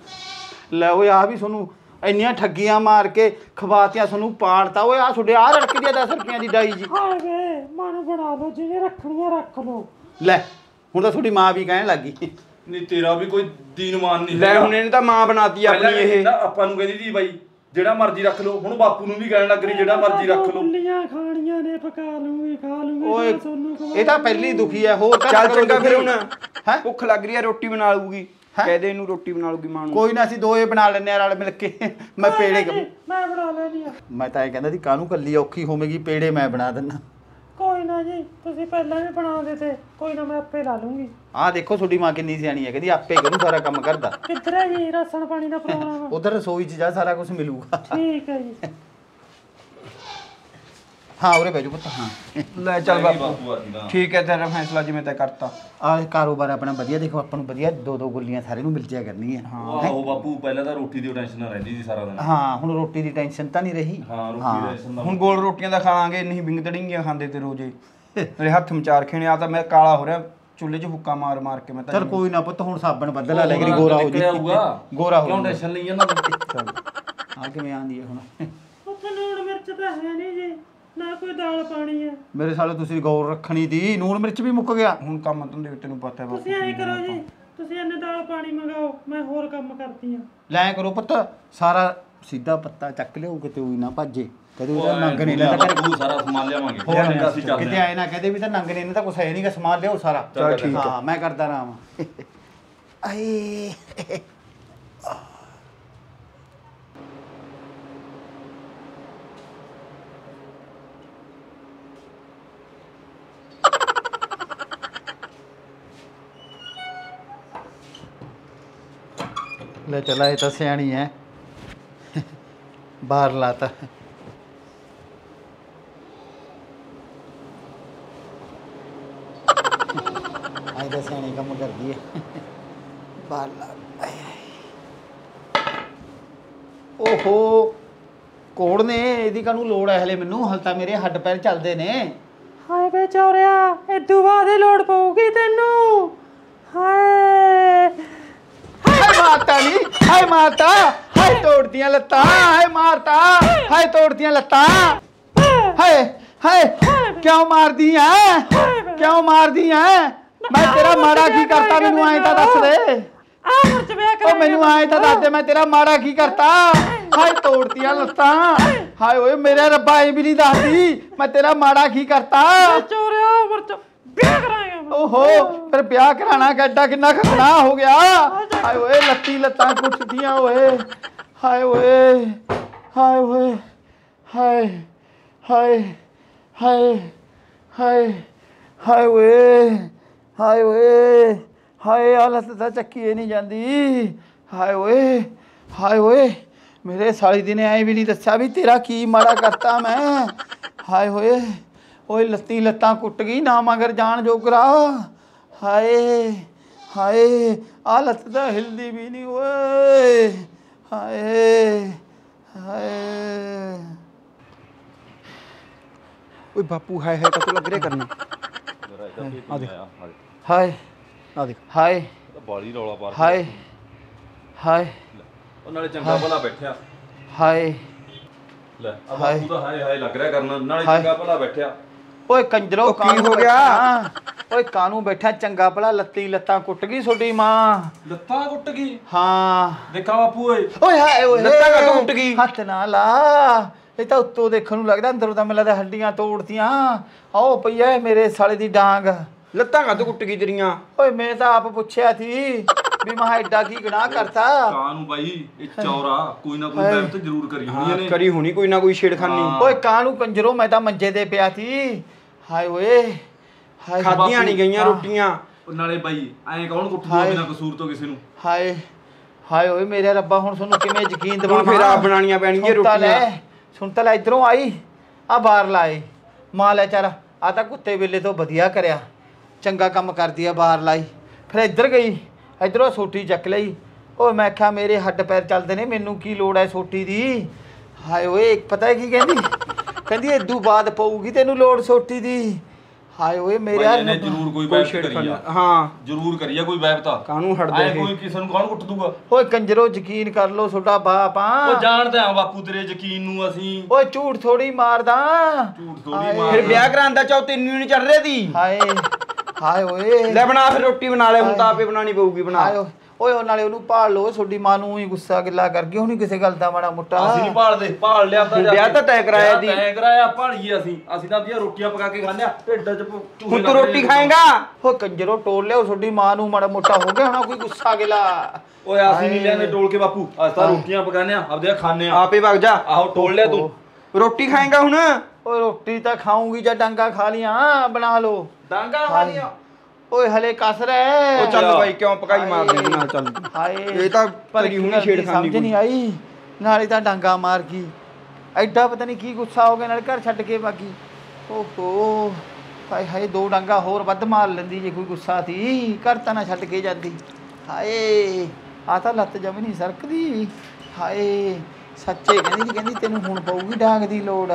ਲੈ ਓਏ ਆ ਵੀ ਤੁਹਾਨੂੰ ਇੰਨੀਆਂ ਠੱਗੀਆਂ ਮਾਰ ਕੇ ਖਵਾਤੀਆਂ, ਤੁਹਾਨੂੰ ਪਾਲਤਾ। ਓਏ ਆ ਤੁਹਾਡੇ ਆ ਰੜਕਦੀ ਆ 10 ਰੁਪਈਆਂ ਦੀ ਡਾਈ ਜੀ। ਹਾਏ ਮਨ ਬਣਾ ਲਓ, ਜਿਹਨੇ ਰੱਖਣੀਆਂ ਰੱਖ ਲਓ। ਲੈ ਹੁਣ ਤਾਂ ਤੁਹਾਡੀ ਮਾਂ ਵੀ ਕਹਿਣ ਲੱਗੀ। ਨਹੀਂ ਤੇਰਾ ਵੀ ਕੋਈ ਦੀਨਮਾਨ ਨਹੀਂ ਲੈ ਹੁਣ ਇਹਨੇ ਤਾਂ ਮਾਂ ਬਣਾਤੀ ਆਪਣੀ ਇਹ। ਨਾ ਆਪਾਂ ਨੂੰ ਕਹਿੰਦੀ ਸੀ ਬਾਈ ਜਿਹੜਾ ਮਰਜ਼ੀ ਰੱਖ ਲਓ। ਹੁਣ ਬਾਪੂ ਨੂੰ ਵੀ ਕਹਿਣ ਲੱਗ ਰਹੀ ਜਿਹੜਾ ਮਰਜ਼ੀ ਰੱਖ ਲਓ। ਗੁੱਲੀਆਂ ਖਾਣੀਆਂ ਨੇ, ਪਕਾ ਲੂੰਗੀ, ਖਾ ਲੂੰਗੀ। ਓਏ ਤਾਂ ਤੁਹਾਨੂੰ ਖਵਾ ਇਹ ਤਾਂ ਪਹਿਲੀ ਦੁਖੀ ਹੈ, ਹੋਰ ਤਾਂ ਚੱਲ ਚੰਗਾ ਫਿਰ ਹੁਣ। ਹੈਂ? ਭੁੱਖ ਲੱਗ ਰਹੀ ਹੈ, ਰੋਟੀ ਬਣਾ ਲੂਗੀ। ਹੈਂ? ਕਹਿ ਦੇ ਇਹਨੂੰ ਰੋਟੀ ਬਣਾ ਲੂਗੀ ਮਾਂ ਨੂੰ। ਕੋਈ ਨਾ, ਅਸੀਂ ਦੋਏ ਬਣਾ ਲੈਨੇ ਆ ਰਲ ਮਿਲ ਕੇ। ਮੈਂ ਪੇੜੇ ਮੈਂ ਬਣਾ ਲੈਣੀ ਆ। ਮੈਂ ਤਾਂ ਇਹ ਕਹਿੰਦਾ ਸੀ ਕਾਹਨੂੰ ਕੱਲੀ ਔਖੀ ਹੋਵੇਗੀ, ਪੇੜੇ ਮੈਂ ਬਣਾ ਦਿੰਦਾ। ਕੋਈ ਨਾ ਜੀ, ਤੁਸੀਂ ਪਹਿਲਾਂ ਵੀ ਬਣਾਉਂਦੇ ਤੇ, ਕੋਈ ਨਾ ਮੈਂ ਆਪੇ ਲਾ ਲੂੰਗੀ। ਆਹ ਦੇਖੋ ਤੁਹਾਡੀ ਮਾਂ ਕਿੰਨੀ ਸਿਆਣੀ ਹੈ, ਕਹਿੰਦੀ ਆਪੇ ਕਰੂ ਸਾਰਾ ਕੰਮ ਕਰਦਾ। ਕਿੱਧਰ ਹੈ ਜੀ ਰਾਸ਼ਨ ਪਾਣੀ ਦਾ ਪ੍ਰੋਗਰਾਮ? ਉਧਰ ਰਸੋਈ 'ਚ ਜਾ, ਸਾਰਾ ਕੁਝ ਮਿਲੂਗਾ। ਠੀਕ ਹੈ ਜੀ। ਹਾਂ ਉਰੇ ਬੈਜੋ ਪੁੱਤ। ਹਾਂ ਲੈ ਚੱਲ ਬਾਪੂ। ਬਾਪੂ ਆ ਸੀਗਾ। ਠੀਕ ਹੈ ਤੇਰਾ ਫੈਸਲਾ ਜਿਵੇਂ ਤੈਂ ਕਰਤਾ। ਆਹ ਕਾਰੋਬਾਰ ਆਪਣਾ ਵਧੀਆ, ਦੇਖੋ ਆਪਾਂ ਨੂੰ ਵਧੀਆ ਦੋ ਗੁੱਲੀਆਂ ਸਾਰੇ ਨੂੰ ਮਿਲ ਜਾਇਆ ਕਰਨੀਆਂ। ਆਹੋ ਬਾਪੂ ਪਹਿਲਾਂ ਤਾਂ ਰੋਟੀ ਦੀ ਟੈਨਸ਼ਨ ਨਾ ਰਹਿੰਦੀ ਸੀ ਸਾਰਾ ਦਿਨ। ਹਾਂ ਹੁਣ ਰੋਟੀ ਦੀ ਟੈਨਸ਼ਨ ਤਾਂ ਨਹੀਂ ਰਹੀ। ਹਾਂ ਰੋਟੀ ਦੀ ਟੈਨਸ਼ਨ ਦਾ ਹੁਣ ਗੋਲ ਰੋਟੀਆਂ ਦਾ ਖਾਵਾਂਗੇ, ਨਹੀਂ ਬਿੰਗ ਤੜੀਆਂ ਖਾਂਦੇ ਤੇ ਰੋਜ਼ੇ। ਮੇਰੇ ਹੱਥ ਮਚਾਰ ਖੇਣੇ ਆ ਤਾਂ ਮੈਂ ਕਾਲਾ ਹੋ ਰਿਹਾ ਚੁੱਲ੍ਹੇ 'ਚ ਹੁੱਕਾ ਮਾਰ ਮਾਰ ਕੇ। ਮੈਂ ਤਾਂ ਚਲ ਕੋਈ ਨਾ ਪੁੱਤ, ਹੁਣ ਸਾਬਣ ਬਦਲਾ ਲੈ ਕੇ ਗੋਰਾ ਹੋ ਜੀ। ਗੋਰਾ ਹੋ ਕਿਉਂ ਟੈਨਸ਼ਨ ਲਈ ਜਾਂਦਾ ਚਲ ਆ ਕਿਵੇਂ ਆਂਦੀ ਹੈ ਹੁਣ? ਉੱਥੇ ਲੂਣ ਮਿਰਚ ਤਾਂ ਹੈ ਨਹੀਂ ਜੀ, ਨਾ ਕੋਈ ਦਾਲ ਪਾਣੀ ਹੈ। ਮੇਰੇ ਸਾਲੇ ਤੁਸੀਂ ਗੌਰ ਰੱਖਣੀ ਦੀ, ਨੂਣ ਮਿਰਚ ਵੀ ਮੁੱਕ ਗਿਆ। ਹੁਣ ਕੰਮ ਧੰਦੇ ਤੈਨੂੰ ਪਤਾ ਹੈ ਤੁਸੀਂ ਐਂ ਕਰੋ ਜੀ, ਤੁਸੀਂ ਇਹਨੇ ਦਾਲ ਪਾਣੀ ਮੰਗਾਓ, ਮੈਂ ਹੋਰ ਕੰਮ ਕਰਦੀ ਆ। ਲੈ ਕਰੋ ਪੁੱਤ, ਸਾਰਾ ਸਿੱਧਾ ਪੱਤਾ ਚੱਕ ਲਿਓ, ਕਿਤੇ ਉਹੀ ਨਾ ਭੱਜੇ। ਕਦੇ ਉਹਦਾ ਨੰਗ ਨਹੀਂ ਲੈਂਦਾ ਬਾਪੂ ਸਾਰਾ ਸਮਾਨ ਲਿਆਵਾਂਗੇ। ਹੋਰ ਚੰਗਾ ਅਸੀਂ ਚੱਲਦੇ ਕਿਤੇ ਆਏ ਨਾ ਕਹਦੇ ਵੀ ਤਾਂ ਨੰਗ ਨੇ, ਤਾਂ ਕੁਛ ਹੈ ਨਹੀਂਗਾ, ਸਮਾਨ ਲਿਓ ਸਾਰਾ। ਚੱਲ ਠੀਕ ਆ। ਹਾਂ ਮੈਂ ਕਰਦਾ ਆਰਾਮ। ਆਏ ਲੈ ਚਲਾ, ਇਹ ਤਾਂ ਸਿਆਣੀ ਹੈ, ਬਾਹਰ ਲਾਤਾ। ਆਈ ਤਾਂ ਸਿਆਣੀ ਕੰਮ ਕਰਦੀ ਹੈ, ਬਾਹਰ ਲਾ। ਓਹੋ ਕੋੜ ਨੇ, ਇਹਦੀ ਕਾਹਨੂੰ ਲੋੜ ਹੈ ਹਲੇ ਮੈਨੂੰ? ਹਲ ਤਾਂ ਮੇਰੇ ਹੱਡ ਪੈਰ ਚੱਲਦੇ ਨੇ। ਹਾਏ ਵੇ ਚੌਰਿਆ, ਏਦੂ ਬਾਅਦ ਹੀ ਲੋੜ ਪਊਗੀ ਤੈਨੂੰ। ਹਾਏ ਹਾਏ ਮਾਰਤਾ ਨਹੀਂ, ਹਾਏ ਮਾਰਤਾ, ਹਾਏ ਤੋੜਦੀਆਂ ਲੱਤਾਂ, ਹਾਏ ਮਾਰਤਾ, ਹਾਏ ਤੋੜਦੀਆਂ ਲੱਤਾਂ। ਹਾਏ ਹਾਏ ਕਿਉਂ ਮਾਰਦੀ ਐ? ਕਿਉਂ ਮਾਰਦੀ ਐ? ਮੈਂ ਤੇਰਾ ਮਾੜਾ ਕੀ ਕਰਤਾ ਮੈਨੂੰ ਐਂ ਤਾਂ ਦੱਸ ਦੇ। ਮਿਰਚ ਵਿਆਹ ਓ ਮੈਨੂੰ ਆਏ ਤਾਂ ਦੱਸ ਦੇ ਮੈਂ ਤੇਰਾ ਮਾੜਾ ਕੀ ਕਰਤਾ ਹਾਏ ਤੋੜਤੀਆਂ ਲੱਤਾਂ ਹਾਏ ਓਏ ਮੇਰੇ ਰੱਬਾ ਇਹ ਵੀ ਨਹੀਂ ਦੱਸਦੀ ਮੈਂ ਤੇਰਾ ਮਾੜਾ ਕੀ ਕਰਤਾ ਚੋਰਿਆ ਮਿਰਚ ਵਿਆਹ ਕਰਾਂਗੇ ਓਹੋ ਫਿਰ ਵਿਆਹ ਕਰਾਣਾ ਕਿੱਡਾ ਕਿੰਨਾ ਖਤਰਾ ਹੋ ਗਿਆ ਹਾਏ ਓਏ ਲੱਤਾਂ ਕੁੱਟਦੀਆਂ ਓਏ ਹਾਏ ਓਏ ਹਾਏ ਓਏ ਹਾਏ ਹਾਏ ਹਾਏ ਹਾਏ ਹਾਏ ਓਏ ਹਾਏ ਓਏ ਹਾਏ ਆ ਲੱਤ ਤਾਂ ਚੱਕੀ ਨਹੀਂ ਜਾਂਦੀ ਹਾਏ ਓਏ ਮੇਰੇ ਸਾਲੀ ਦੀ ਨੇ ਐ ਵੀ ਨਹੀਂ ਦੱਸਿਆ ਵੀ ਤੇਰਾ ਕੀ ਮਾੜਾ ਕਰਤਾ ਮੈਂ ਹਾਏ ਓਏ ਓਏ ਲੱਤਾਂ ਕੁੱਟ ਗਈ ਨਾ ਮਗਰ ਜਾਣ ਜੋਗਰਾ ਹਾਏ ਹਾਏ ਆ ਲੱਤ ਤਾਂ ਹਿਲਦੀ ਵੀ ਨਹੀਂ ਓਏ ਹਾਏ ਹਾਏ ਓਏ ਬਾਪੂ ਹਾਏ ਹਾਏ ਤਾਂ ਲੱਗ ਰਿਹਾ ਕਰਨਾ ਆ ਦੇਖ ਹਾਏ ਆ ਦੇਖ ਹਾਏ ਬਾਲੀ ਰੌਲਾ ਪਾ ਹਾਏ ਹਾਏ ਉਹ ਨਾਲੇ ਚੰਗਾ ਭਲਾ ਬੈਠਿਆ ਹਾਏ ਲੈ ਆ ਬਾਪੂ ਤਾਂ ਹਾਏ ਹਾਏ ਲੱਗ ਰਿਹਾ ਕਰਨ ਨਾਲੇ ਚੰਗਾ ਭਲਾ ਬੈਠਿਆ ਓਏ ਕੰਜਰੋ ਕੀ ਹੋ ਗਿਆ? ਓਏ ਕਾਨੂੰ ਬੈਠਾ ਚੰਗਾ ਭਲਾ ਲੱਤਾਂ ਕੁੱਟ ਗਈ ਤੁਹਾਡੀ ਮਾਂ ਲੱਤਾਂ ਕੁੱਟ ਗਈ ਹਾਂ ਦੇਖਾ ਬਾਪੂ ਓਏ ਓਏ ਹਾਏ ਓਏ ਲੱਤਾਂ ਕਾਹਤੋਂ ਟੁੱਟ ਗਈ? ਹੱਥ ਨਾ ਲਾ ਇਹ ਤਾਂ ਉੱਤੋਂ ਦੇਖਣ ਨੂੰ ਲੱਗਦਾ ਅੰਦਰੋਂ ਤਾਂ ਮੈਨੂੰ ਲੱਗਦਾ ਹੱਡੀਆਂ ਤੋੜਤੀਆਂ ਆਓ ਪਈਆ ਮੇਰੇ ਸਾਲੇ ਦੀ ਡਾਂਗ ਲੱਤਾਂ ਕਾਹਤੋਂ ਕੁੱਟ ਗਈ ਤੇਰੀਆਂ ਓਏ ਮੈਂ ਤਾਂ ਆਪ ਪੁੱਛਿਆ ਸੀ ਵੀ ਮੈਂ ਐਡਾ ਕੀ ਗੁਨਾਹ ਕਰਤਾ ਕਾਂ ਨੂੰ ਬਾਈ ਇਹ ਚੌਰਾ ਕੋਈ ਨਾ ਕੋਈ ਬੈਠ ਤੇ ਜ਼ਰੂਰ ਕਰੀ ਹੋਣੀ ਇਹਨੇ ਕਰੀ ਹੋਣੀ ਕੋਈ ਨਾ ਕੋਈ ਛੇੜਖਾਨੀ ਓਏ ਕਾਨੂੰ ਕੰਜਰੋ ਮੈਂ ਤਾਂ ਮੰਜੇ ਤੇ ਪਿਆ ਸੀ ਹਾਏ ਓਏ ਹਾਏ ਖਾਧੀਆਂ ਨਹੀਂ ਗਈਆਂ ਰੋਟੀਆਂ ਉਹ ਨਾਲੇ ਬਾਈ ਐਂ ਕੌਣ ਕੁੱਟੂਗਾ ਬਿਨਾਂ ਕਸੂਰ ਤੋਂ ਕਿਸੇ ਨੂੰ ਹਾਏ ਹਾਏ ਓਏ ਮੇਰੇ ਰੱਬਾ ਹੁਣ ਤੁਹਾਨੂੰ ਕਿਵੇਂ ਯਕੀਨ ਹੁਣ ਦਿਵਾਵਾਂ ਫਿਰ ਆਪ ਬਣਾਉਣੀਆਂ ਪੈਣਗੀਆਂ ਰੋਟੀਆਂ ਸੁਣ ਤਾਂ ਲੈ ਇਧਰੋਂ ਆਈ ਆ ਬਾਹਰ ਲਾਏ ਮਾਂ ਲੈ ਚਾਰਾ ਆ ਤਾਂ ਕੁੱਤੇ ਵੇਲੇ ਤੋਂ ਵਧੀਆ ਕਰਿਆ ਚੰਗਾ ਕੰਮ ਕਰਦੀ ਆ ਬਾਹਰ ਲਾਈ ਫਿਰ ਇੱਧਰ ਗਈ ਇੱਧਰੋਂ ਸੋਟੀ ਚੱਕ ਲਈ ਓਏ ਮੈਂ ਆਖਿਆ ਮੇਰੇ ਹੱਡ ਪੈਰ ਚੱਲਦੇ ਨੇ ਮੈਨੂੰ ਕੀ ਲੋੜ ਐ ਸੋਟੀ ਦੀ ਹਾਏ ਓਏ ਪਤਾ ਕੀ ਕਹਿੰਦੀ ਇਦੋਂ ਬਾਅਦ ਪਊਗੀ ਤੈਨੂੰ ਲੋੜ ਸੋਟੀ ਦੀ ਹਾਏ ਓਏ ਮੇਰੇ ਇਹਨੇ ਜ਼ਰੂਰ ਕੋਈ ਵੈਬ ਕਰੀਆ ਹਾਂ ਜ਼ਰੂਰ ਕਰੀਆ ਕੋਈ ਵੈਬ ਤਾਂ ਕਾਹਨੂੰ ਹਟਦੇ ਐ ਕੋਈ ਕਿਸੇ ਨੂੰ ਕੌਣ ਕੁੱਟ ਦੂਗਾ ਓਏ ਕੰਜਰੋ ਯਕੀਨ ਕਰ ਲੋ ਤੁਹਾਡਾ ਬਾਪ ਆ ਉਹ ਜਾਣਦੇ ਆ ਬਾਪੂ ਤੇਰੇ ਯਕੀਨ ਨੂੰ ਅਸੀਂ ਓਏ ਝੂਠ ਥੋੜੀ ਮਾਰਦਾ ਝੂਠ ਥੋੜੀ ਹਾਏ। ਮਾਰ ਫਿਰ ਵਿਆਹ ਕਰਾਂਦਾ ਚਾਹ ਤੈਨੂੰ ਨਹੀਂ ਚੜ ਰਿਹਾ ਦੀ ਹਾਏ ਹਾਏ ਓਏ ਲੈ ਬਣਾ ਫਿਰ ਰੋਟੀ ਬਣਾ ਲੈ ਹੁਣ ਤਾਂ ਆਪੇ ਬਣਾਣੀ ਪਊਗੀ ਬਣਾ ਹਾਏ ਓਏ ਉਹ ਨਾਲੇ ਉਹਨੂੰ ਭਾਲ ਲੋ ਤੁਹਾਡੀ ਮਾਂ ਨੂੰ ਹੀ ਗੁੱਸਾ ਗਿੱਲਾ ਕਰ ਗਈ ਉਹਨੂੰ ਕਿਸੇ ਗੱਲ ਦਾ ਮਾੜਾ ਮੋਟਾ ਅਸੀਂ ਨਹੀਂ ਭਾਲਦੇ ਭਾਲ ਲਿਆ ਤਾਂ ਵਿਆਹ ਤਾਂ ਤੈਅ ਕਰਾਇਆ ਦੀ। ਤੈਅ ਕਰਾਇਆ ਭਾਲੀਏ ਅਸੀਂ ਤਾਂ ਦੀਆਂ ਰੋਟੀਆਂ ਪਕਾ ਕੇ ਖਾਂਦੇ ਆ ਢਿੱਡ 'ਚ ਚੂਹੇ ਹੁਣ ਤੂੰ ਰੋਟੀ ਖਾਏਗਾ ਓ ਕੰਜਰੋ ਟੋਲ ਲਿਆ ਤੁਹਾਡੀ ਮਾਂ ਨੂੰ ਮਾੜਾ ਮੋਟਾ ਹੋ ਗਿਆ ਹੋਣਾ ਕੋਈ ਗੁੱਸਾ ਗਿਲਾ ਓਏ ਅਸੀਂ ਨਹੀਂ ਲੈਂਦੇ ਟੋਲ ਕੇ ਬਾਪੂ ਅਸੀਂ ਤਾਂ ਰੋਟੀਆਂ ਪਕਾਉਂਦੇ ਆ ਆਪਦੇ ਖਾਂਦੇ ਆ ਆਪੇ ਵਗ ਜਾ ਆਹੋ ਟੋਲ ਲਿਆ ਤੂੰ ਰੋਟੀ ਖਾਏਗਾ ਹੁਣ ਓਏ ਰੋਟੀ ਤਾਂ ਖਾਊਂਗੀ ਜਾਂ ਡਾਂਗਾ ਖਾ ਲੀਆਂ ਬਣਾ ਲੋ ਡਾਂਗਾ ਖਾ ਲੀਆਂ ਓਏ ਹਲੇ ਕਸ ਰਹਿ ਉਹ ਚੱਲ ਬਾਈ ਕਿਉਂ ਪਕਾਈ ਮਾਰਦੇ ਇਹਦੇ ਨਾਲ ਚੱਲ ਹਾਏ ਇਹ ਤਾਂ ਭਰੀ ਹੁਣੀ ਛੇੜਖਾਨੀ ਸਮਝ ਨਹੀਂ ਆਈ ਨਾਲੇ ਤਾਂ ਡਾਂਗਾ ਮਾਰ ਗਈ ਐਡਾ ਪਤਾ ਨਹੀਂ ਕੀ ਗੁੱਸਾ ਹੋ ਗਿਆ ਨਾਲ ਘਰ ਛੱਡ ਕੇ ਬਾਗੀ ਓਹੋ ਹਾਏ ਹਾਏ ਦੋ ਡਾਂਗਾ ਹੋਰ ਵੱਧ ਮਾਰ ਲੈਂਦੀ ਜੇ ਕੋਈ ਗੁੱਸਾ ਸੀ ਘਰ ਤਾਂ ਨਾ ਛੱਡ ਕੇ ਜਾਂਦੀ ਹਾਏ ਆ ਤਾਂ ਲੱਤ ਜਮ ਨਹੀਂ ਸਰਕਦੀ ਹਾਏ ਸੱਚੇ ਕਹਿੰਦੀ ਤੈਨੂੰ ਹੁਣ ਪਊਗੀ ਡਾਂਗ ਦੀ ਲੋੜ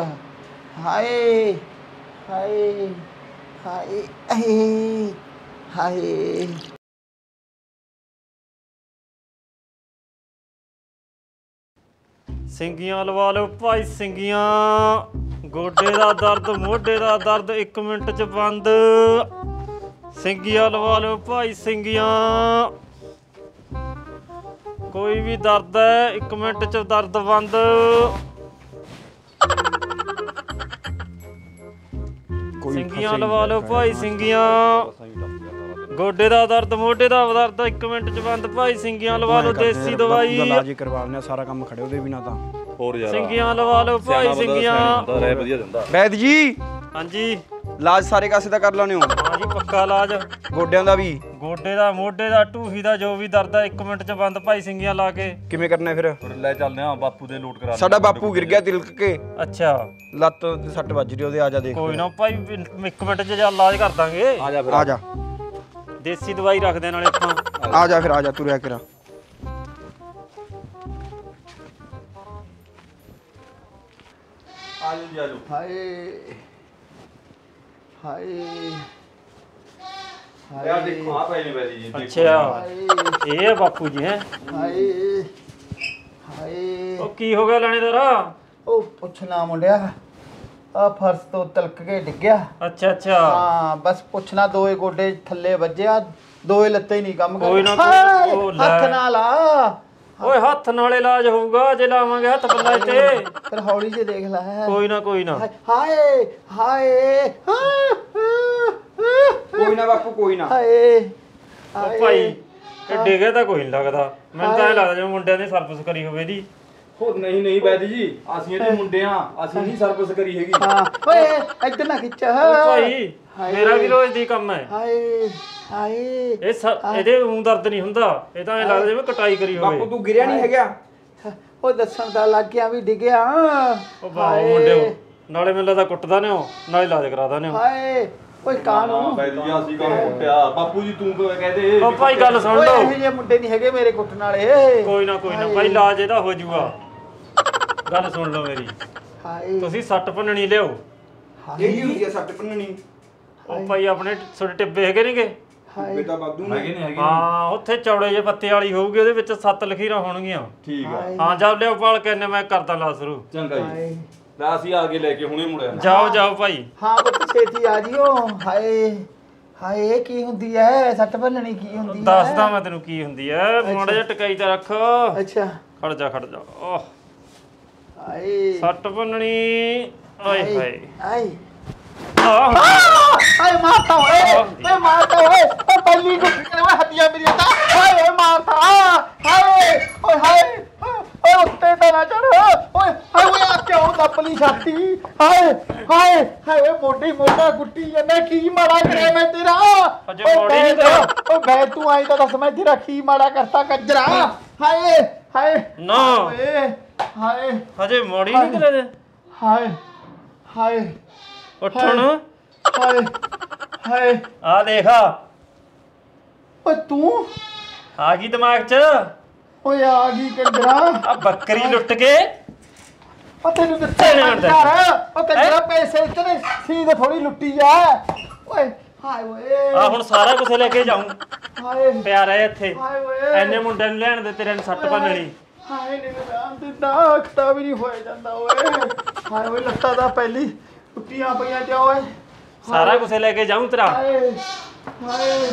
ਹਾਏ ਹਾਏ ਹਾਏ ਹਾਏ ਹਾਏ ਸਿੰਗੀਆਂ ਲਵਾ ਲਓ ਭਾਈ ਸਿੰਗੀਆਂ ਗੋਡੇ ਦਾ ਦਰਦ ਮੋਢੇ ਦਾ ਦਰਦ 1 ਮਿੰਟ 'ਚ ਬੰਦ ਸਿੰਗੀਆਂ ਲਵਾ ਲਓ ਭਾਈ ਸਿੰਗੀਆਂ ਕੋਈ ਵੀ ਦਰਦ ਹੈ 1 ਮਿੰਟ 'ਚ ਦਰਦ ਬੰਦ ਸਿੰਗੀਆਂ ਲਵਾ ਲਓ ਭਾਈ ਸਿੰਗੀਆਂ ਗੋਡੇ ਦਾ ਦਰਦ ਮੋਢੇ ਦਾ ਦਰਦ 1 ਮਿੰਟ 'ਚ ਬੰਦ ਭਾਈ ਸਿੰਗੀਆਂ ਲਵਾ ਲਓ ਦੇਸੀ ਦਵਾਈ ਇਲਾਜ ਹੀ ਕਰਵਾ ਲੈਣਾ ਸਾਰਾ ਕੰਮ ਖੜੇ ਉਹਦੇ ਬਿਨਾ ਤਾਂ ਹੋਰ ਯਾਰ ਸਿੰਗੀਆਂ ਲਵਾ ਲਓ ਭਾਈ ਸਿੰਗੀਆਂ ਰਹਿ ਵਧੀਆ ਦਿੰਦਾ ਵੈਦ ਜੀ ਹਾਂਜੀ ਇਲਾਜ ਸਾਰੇ ਕਾਸੇ ਦਾ ਕਰ ਲਾਉਣੇ ਹੋ ਹਾਂ ਜੀ ਪੱਕਾ ਇਲਾਜ ਗੋਡਿਆਂ ਦਾ ਵੀ ਗੋਡੇ ਦਾ ਮੋਢੇ ਦਾ ਢੂਹੀ ਦਾ ਜੋ ਵੀ ਦਰਦ ਹੈ 1 ਮਿੰਟ 'ਚ ਬੰਦ ਭਾਈ ਸਿੰਗੀਆਂ ਲਾ ਕੇ ਕਿਵੇਂ ਕਰਨਾ ਫਿਰ ਲੈ ਚੱਲਦੇ ਆ ਬਾਪੂ ਦੇ ਲੋਟ ਕਰਾ ਸਾਡਾ ਬਾਪੂ ਗਿਰ ਗਿਆ ਤਿਲਕ ਕੇ ਅੱਛਾ ਲੱਤ ਤੇ ਸੱਟ ਵੱਜ ਰਹੀ ਉਹਦੇ ਆ ਜਾ ਦੇਖ ਕੋਈ ਨਾ ਭਾਈ 1 ਮਿੰਟ 'ਚ ਇਲਾਜ ਕਰ ਦਾਂਗੇ ਆ ਜਾ ਫਿਰ ਆ ਜਾ ਦੇਸੀ ਦਵਾਈ ਰੱਖਦੇ ਨਾਲੇ ਆਪਾਂ ਆ ਜਾ ਫਿਰ ਆ ਜਾ ਤੁਰਿਆ ਕਰਾ ਆ ਜਾ ਹਾਏ ਹਾਏ ਯਾਰ ਦੇਖੋ ਆ ਪਈ ਨੇ ਵੈਦੀ ਜੀ ਅੱਛਾ ਇਹ ਹੈ ਬਾਪੂ ਜੀ ਹੈ ਹਾਏ ਹਾਏ ਉਹ ਕੀ ਹੋ ਗਿਆ ਲਾਣੇਦਾਰਾ ਉਹ ਪੁੱਛਣਾ ਮੁੰਡਿਆ ਆ ਫਰਸ਼ ਤੋਂ ਤਲਕ ਕੇ ਡਿੱਗਿਆ ਅੱਛਾ ਅੱਛਾ ਹਾਂ ਬਸ ਪੁੱਛਣਾ ਦੋਏ ਗੋਡੇ ਥੱਲੇ ਵੱਜਿਆ ਦੋਏ ਲੱਤਾਂ ਹੀ ਨਹੀਂ ਕੰਮ ਕੋਈ ਨਾ ਹਾਏ, ਕੋਈ- ਉਹ ਲੈ। ਹੱਥ ਨਾਲ ਆ ਓਏ ਹੱਥ ਨਾਲ ਇਲਾਜ ਹੋਊਗਾ ਜੇ ਲਾਵਾਂਗੇ ਹੱਥ ਪੱਲਾ ਤੇ ਫਿਰ ਹੌਲੀ ਜਿਹੀ ਦੇਖ ਲੈ ਕੋਈ ਨਾ ਕੋਈ ਨਾ ਹਾਏ ਹਾਏ ਕੋਈ ਨਾ ਬਾਪੂ ਕੋਈ ਨਾ। ਹਾਏ ਉਹ ਭਾਈ ਇਹ ਡਿੱਗਿਆ ਤਾਂ ਕੋਈ ਨਹੀਂ ਲੱਗਦਾ ਮੈਨੂੰ ਤਾਂ ਇਹ ਲੱਗਦਾ ਜਿਵੇਂ ਮੁੰਡਿਆਂ ਨੇ ਸਰਵਿਸ ਕਰੀ ਹੋਵੇ ਦੀ ਹੋ ਨਹੀਂ ਵੈਦ ਜੀ ਅਸੀਂ ਇਹਦੇ ਮੁੰਡੇ ਆ ਅਸੀਂ ਨਹੀਂ ਸਰਵਿਸ ਕਰੀ ਹੈਗੀ ਹਾਂ ਓਏ ਇੱਧਰ ਨਾ ਖਿੱਚ ਉਹ ਭਾਈ ਮੇਰਾ ਵੀ ਰੋਜ਼ ਦੀ ਕੰਮ ਹੈ ਹਾਏ ਹਾਏ ਇਹਦੇ ਊਂ ਦਰਦ ਨਹੀਂ ਹੁੰਦਾ ਇਹ ਤਾਂ ਐ ਲੱਗਦਾ ਜਿਵੇਂ ਕਟਾਈ ਕਰੀ ਬਾਪੂ ਹੋਵੇ ਤੂੰ ਗਿਰਿਆ ਨਹੀਂ ਹੈਗਾ? ਉਹ ਦੱਸਣ ਦਾ ਲੱਗ ਗਿਆ ਵੀ ਡਿੱਗਿਆ ਉਹ ਬਾਹੋ ਮੁੰਡਿਓ ਨਾਲੇ ਮੈਨੂੰ ਲੱਗਦਾ ਕੁੱਟਦਾ ਨੇ ਉਹ ਨਾਲੇ ਇਲਾਜ ਕਰਾਦਾ ਨੇ ਉਹ ਹਾਏ ਓਏ ਕਾਨੂੰ ਵੈਦ ਜੀ ਅਸੀਂ ਕੰਮ ਕੁੱਟਿਆ ਬਾਪੂ ਜੀ ਤੂੰ ਕਿਵੇਂ ਕਹਦੇ ਉਹ ਭਾਈ ਗੱਲ ਸੁਣ ਓਏ ਲਓ ਇਹੋ ਜਿਹੇ ਮੁੰਡੇ ਨਹੀਂ ਹੈਗੇ ਮੇਰੇ ਕੁੱਟਣ ਵਾਲੇ ਕੋਈ ਨਾ ਭਾਈ ਇਲਾਜ ਇਹਦਾ ਹੋ ਜਾਊਗਾ ਗੱਲ ਸੁਣ ਲਓ ਮੇਰੀ ਹਾਏ ਤੁਸੀਂ ਸੱਟ ਭੰਨਣੀ ਲਿਓ ਇਹ ਕੀ ਹੁੰਦੀ ਆ ਸੱਟ ਭੰਨਣੀ? ਉਹ ਭਾਈ ਆਪਣੇ ਛੋਟੇ ਟਿੱਬੇ ਹੈਗੇ ਨੇਗੇ ਹਾਏ ਬੇਟਾ ਬਾਦੂ ਨੇ ਹੈਗੇ ਨੇ ਹੈਗੇ ਨੇ। ਹਾਂ ਉੱਥੇ ਚੌੜੇ ਜਿਹੇ ਪੱਤੇ ਵਾਲੀ ਹੋਊਗੀ ਉਹਦੇ ਵਿੱਚ 7 ਲਖੀਰਾਂ ਹੋਣਗੀਆਂ ਠੀਕ ਆ ਹਾਂ ਜਾ ਲਿਓ ਪਾਲ ਕੇ ਨੇ ਮੈਂ ਕਰਦਾ ਲਾ ਸ਼ੁਰੂ ਚੰਗਾ ਜੀ ਹਾਏ ਲੈ ਅਸੀਂ ਆ ਕੇ ਲੈ ਕੇ ਹੁਣੇ ਮੁੜਿਆ ਜਾਓ ਭਾਈ ਹਾਂ ਪੁੱਤ ਛੇਤੀ ਆ ਜਿਓ ਹਾਏ ਹਾਏ ਇਹ ਕੀ ਹੁੰਦੀ ਐ ਸੱਟ ਭੰਨਣੀ ਕੀ ਹੁੰਦੀ ਐ ਦੱਸਦਾ ਮੈਂ ਤੈਨੂੰ ਕੀ ਹੁੰਦੀ ਐ ਮਾੜਾ ਜਿਹਾ ਟਕਾਈ ਤੇ ਰੱਖ ਅੱਛਾ ਖੜ ਜਾ ਓਹ ਹਾਏ ਸੱਟ ਭੰਨਣੀ ਓਏ ਹਾਏ ਹਾਏ ਆਹ ਹਾਏ ਮਾਰਤਾ ਓਏ ਮਾਰਤਾ ਓਏ ਓ ਬੱਲੀ ਨੂੰ ਓਏ ਹੱਡੀਆਂ ਮੇਰੀਆਂ ਤਾਂ ਹਾਏ ਮਾਰਤਾ ਹਾਏ ਓਏ ਹਾਏ ਓਏ ਉੱਤੇ ਤਾਂ ਨਾ ਚੜ ਓਏ ਓਏ ਆ ਕਿਉਂ ਦੱਪਲੀ ਛਾਤੀ ਹਾਏ ਹਾਏ ਹਾਏ ਓਏ ਮੋਢਾ ਗੁੱਟੀ ਜਾਂਦਾ ਕੀ ਮਾੜਾ ਕਰਿਆ ਮੈਂ ਤੇਰਾ ਅਜੇ ਮੋੜੀ ਨਹੀਂ ਤੇ ਓਏ ਬੈ ਤੂੰ ਆਈ ਤਾਂ ਦੱਸ ਮੈਂ ਤੇਰਾ ਕੀ ਮਾੜਾ ਕਰਤਾ ਕੰਜਰਾ ਹਾਏ ਹਾਏ ਨਾ ਓਏ ਹਾਏ ਹਜੇ ਮੋੜੀ ਨਹੀਂ ਕਰੇ ਹਾਏ ਹਾਏ ਉੱਠਣ ਹਾਏ ਹਾਏ ਆ ਦੇਖ ਓਏ ਤੂੰ ਆ ਗਈ ਦਿਮਾਗ 'ਚ ਓਏ ਆ ਗਈ ਕੰਜਰਾ ਆ ਬੱਕਰੀ ਲੁੱਟ ਕੇ ਓ ਤੈਨੂੰ ਦਿੱਤੇ ਨਹੀਂ ਹੁੰਦਾ। ਓ ਕੰਜਰਾ ਪੈਸੇ ਇਤਨੇ ਸੀਧੇ ਥੋੜੀ ਲੁੱਟੀ ਆ ਓਏ ਹਾਏ ਓਏ ਆ ਹੁਣ ਸਾਰਾ ਕੁਝ ਲੈ ਕੇ ਜਾਊਂ ਹਾਏ ਪਿਆ ਰਹੇ ਇੱਥੇ ਹਾਏ ਓਏ ਐਨੇ ਮੁੰਡਿਆਂ ਨੂੰ ਲੈਣ ਦੇ ਤੇਰੇ ਨੂੰ ਸੱਟ ਭੰਨਣੀ ਹਾਏ ਨੀ ਰਾਮ ਦਿੰਦਾ ਖਤਾ ਵੀ ਨਹੀਂ ਹੋਇਆ ਜਾਂਦਾ ਓਏ ਹਾਏ ਓਏ ਲੱਤਾਂ ਦਾ ਪਹਿਲੀ ਟੁੱਟੀਆਂ ਪਈਆਂ ਤੇ ਓਏ ਸਾਰਾ ਕੁਝ ਲੈ ਕੇ ਜਾਊਂ ਤੇਰਾ ਹਾਏ ਹਾਏ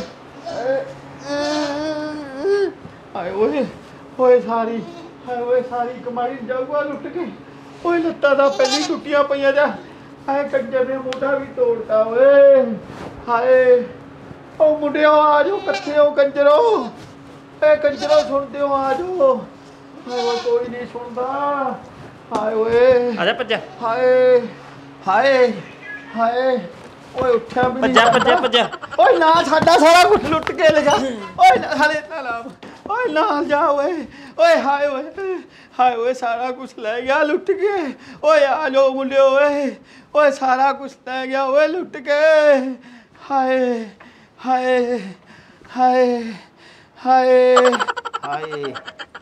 ਹਾਏ ਓਏ ਓਏ ਸਾਰੀ ਹਾਏ ਓਏ ਸਾਰੀ ਕਮਾਈ ਜਾਊਗਾ ਲੁੱਟ ਕੇ ਓਏ ਲੱਤਾਂ ਦਾ ਪਹਿਲੀ ਟੁੱਟੀਆਂ ਪਈਆਂ ਜਾ ਹਾਏ ਕੰਜਰ ਨੇ ਮੋਢਾ ਵੀ ਤੋੜਤਾ ਓਏ ਹਾਏ ਓ ਮੁੰਡਿਓ ਆ ਜਾਓ ਕਿੱਥੇ ਹੋ ਕੰਜਰੋ ਏ ਕੰਜਰੋ ਸੁਣਦੇ ਹੋ ਆ ਜਾਓ ਹਾਏ ਓਏ ਕੋਈ ਨਹੀਂ ਸੁਣਦਾ ਹਾਏ ਓਏ ਆ ਜਾ ਭੱਜਾ ਹਾਏ ਹਾਏ ਹਾਏ ਓਏ ਉੱਠਿਆ ਵੀ ਨਹੀਂ ਭੱਜਾ ਓਏ ਨਾ ਸਾਡਾ ਸਾਰਾ ਕੁਝ ਲੁੱਟ ਕੇ ਲੈ ਜਾ ਓਏ ਹਲੇ ਨਾ ਲਾ ਓਏ ਨਾ ਜਾ ਓਏ ਓਏ ਹਾਏ ਓਏ ਸਾਰਾ ਕੁਝ ਲੈ ਗਿਆ ਲੁੱਟ ਕੇ ਓਏ ਆ ਜਾਓ ਮੁੰਡਿਓ ਓਏ ਸਾਰਾ ਕੁਝ ਲੈ ਗਿਆ ਓਏ ਲੁੱਟ ਕੇ ਹਾਏ ਹਾਏ ਹਾਏ ਹਾਏ ਹਾਏ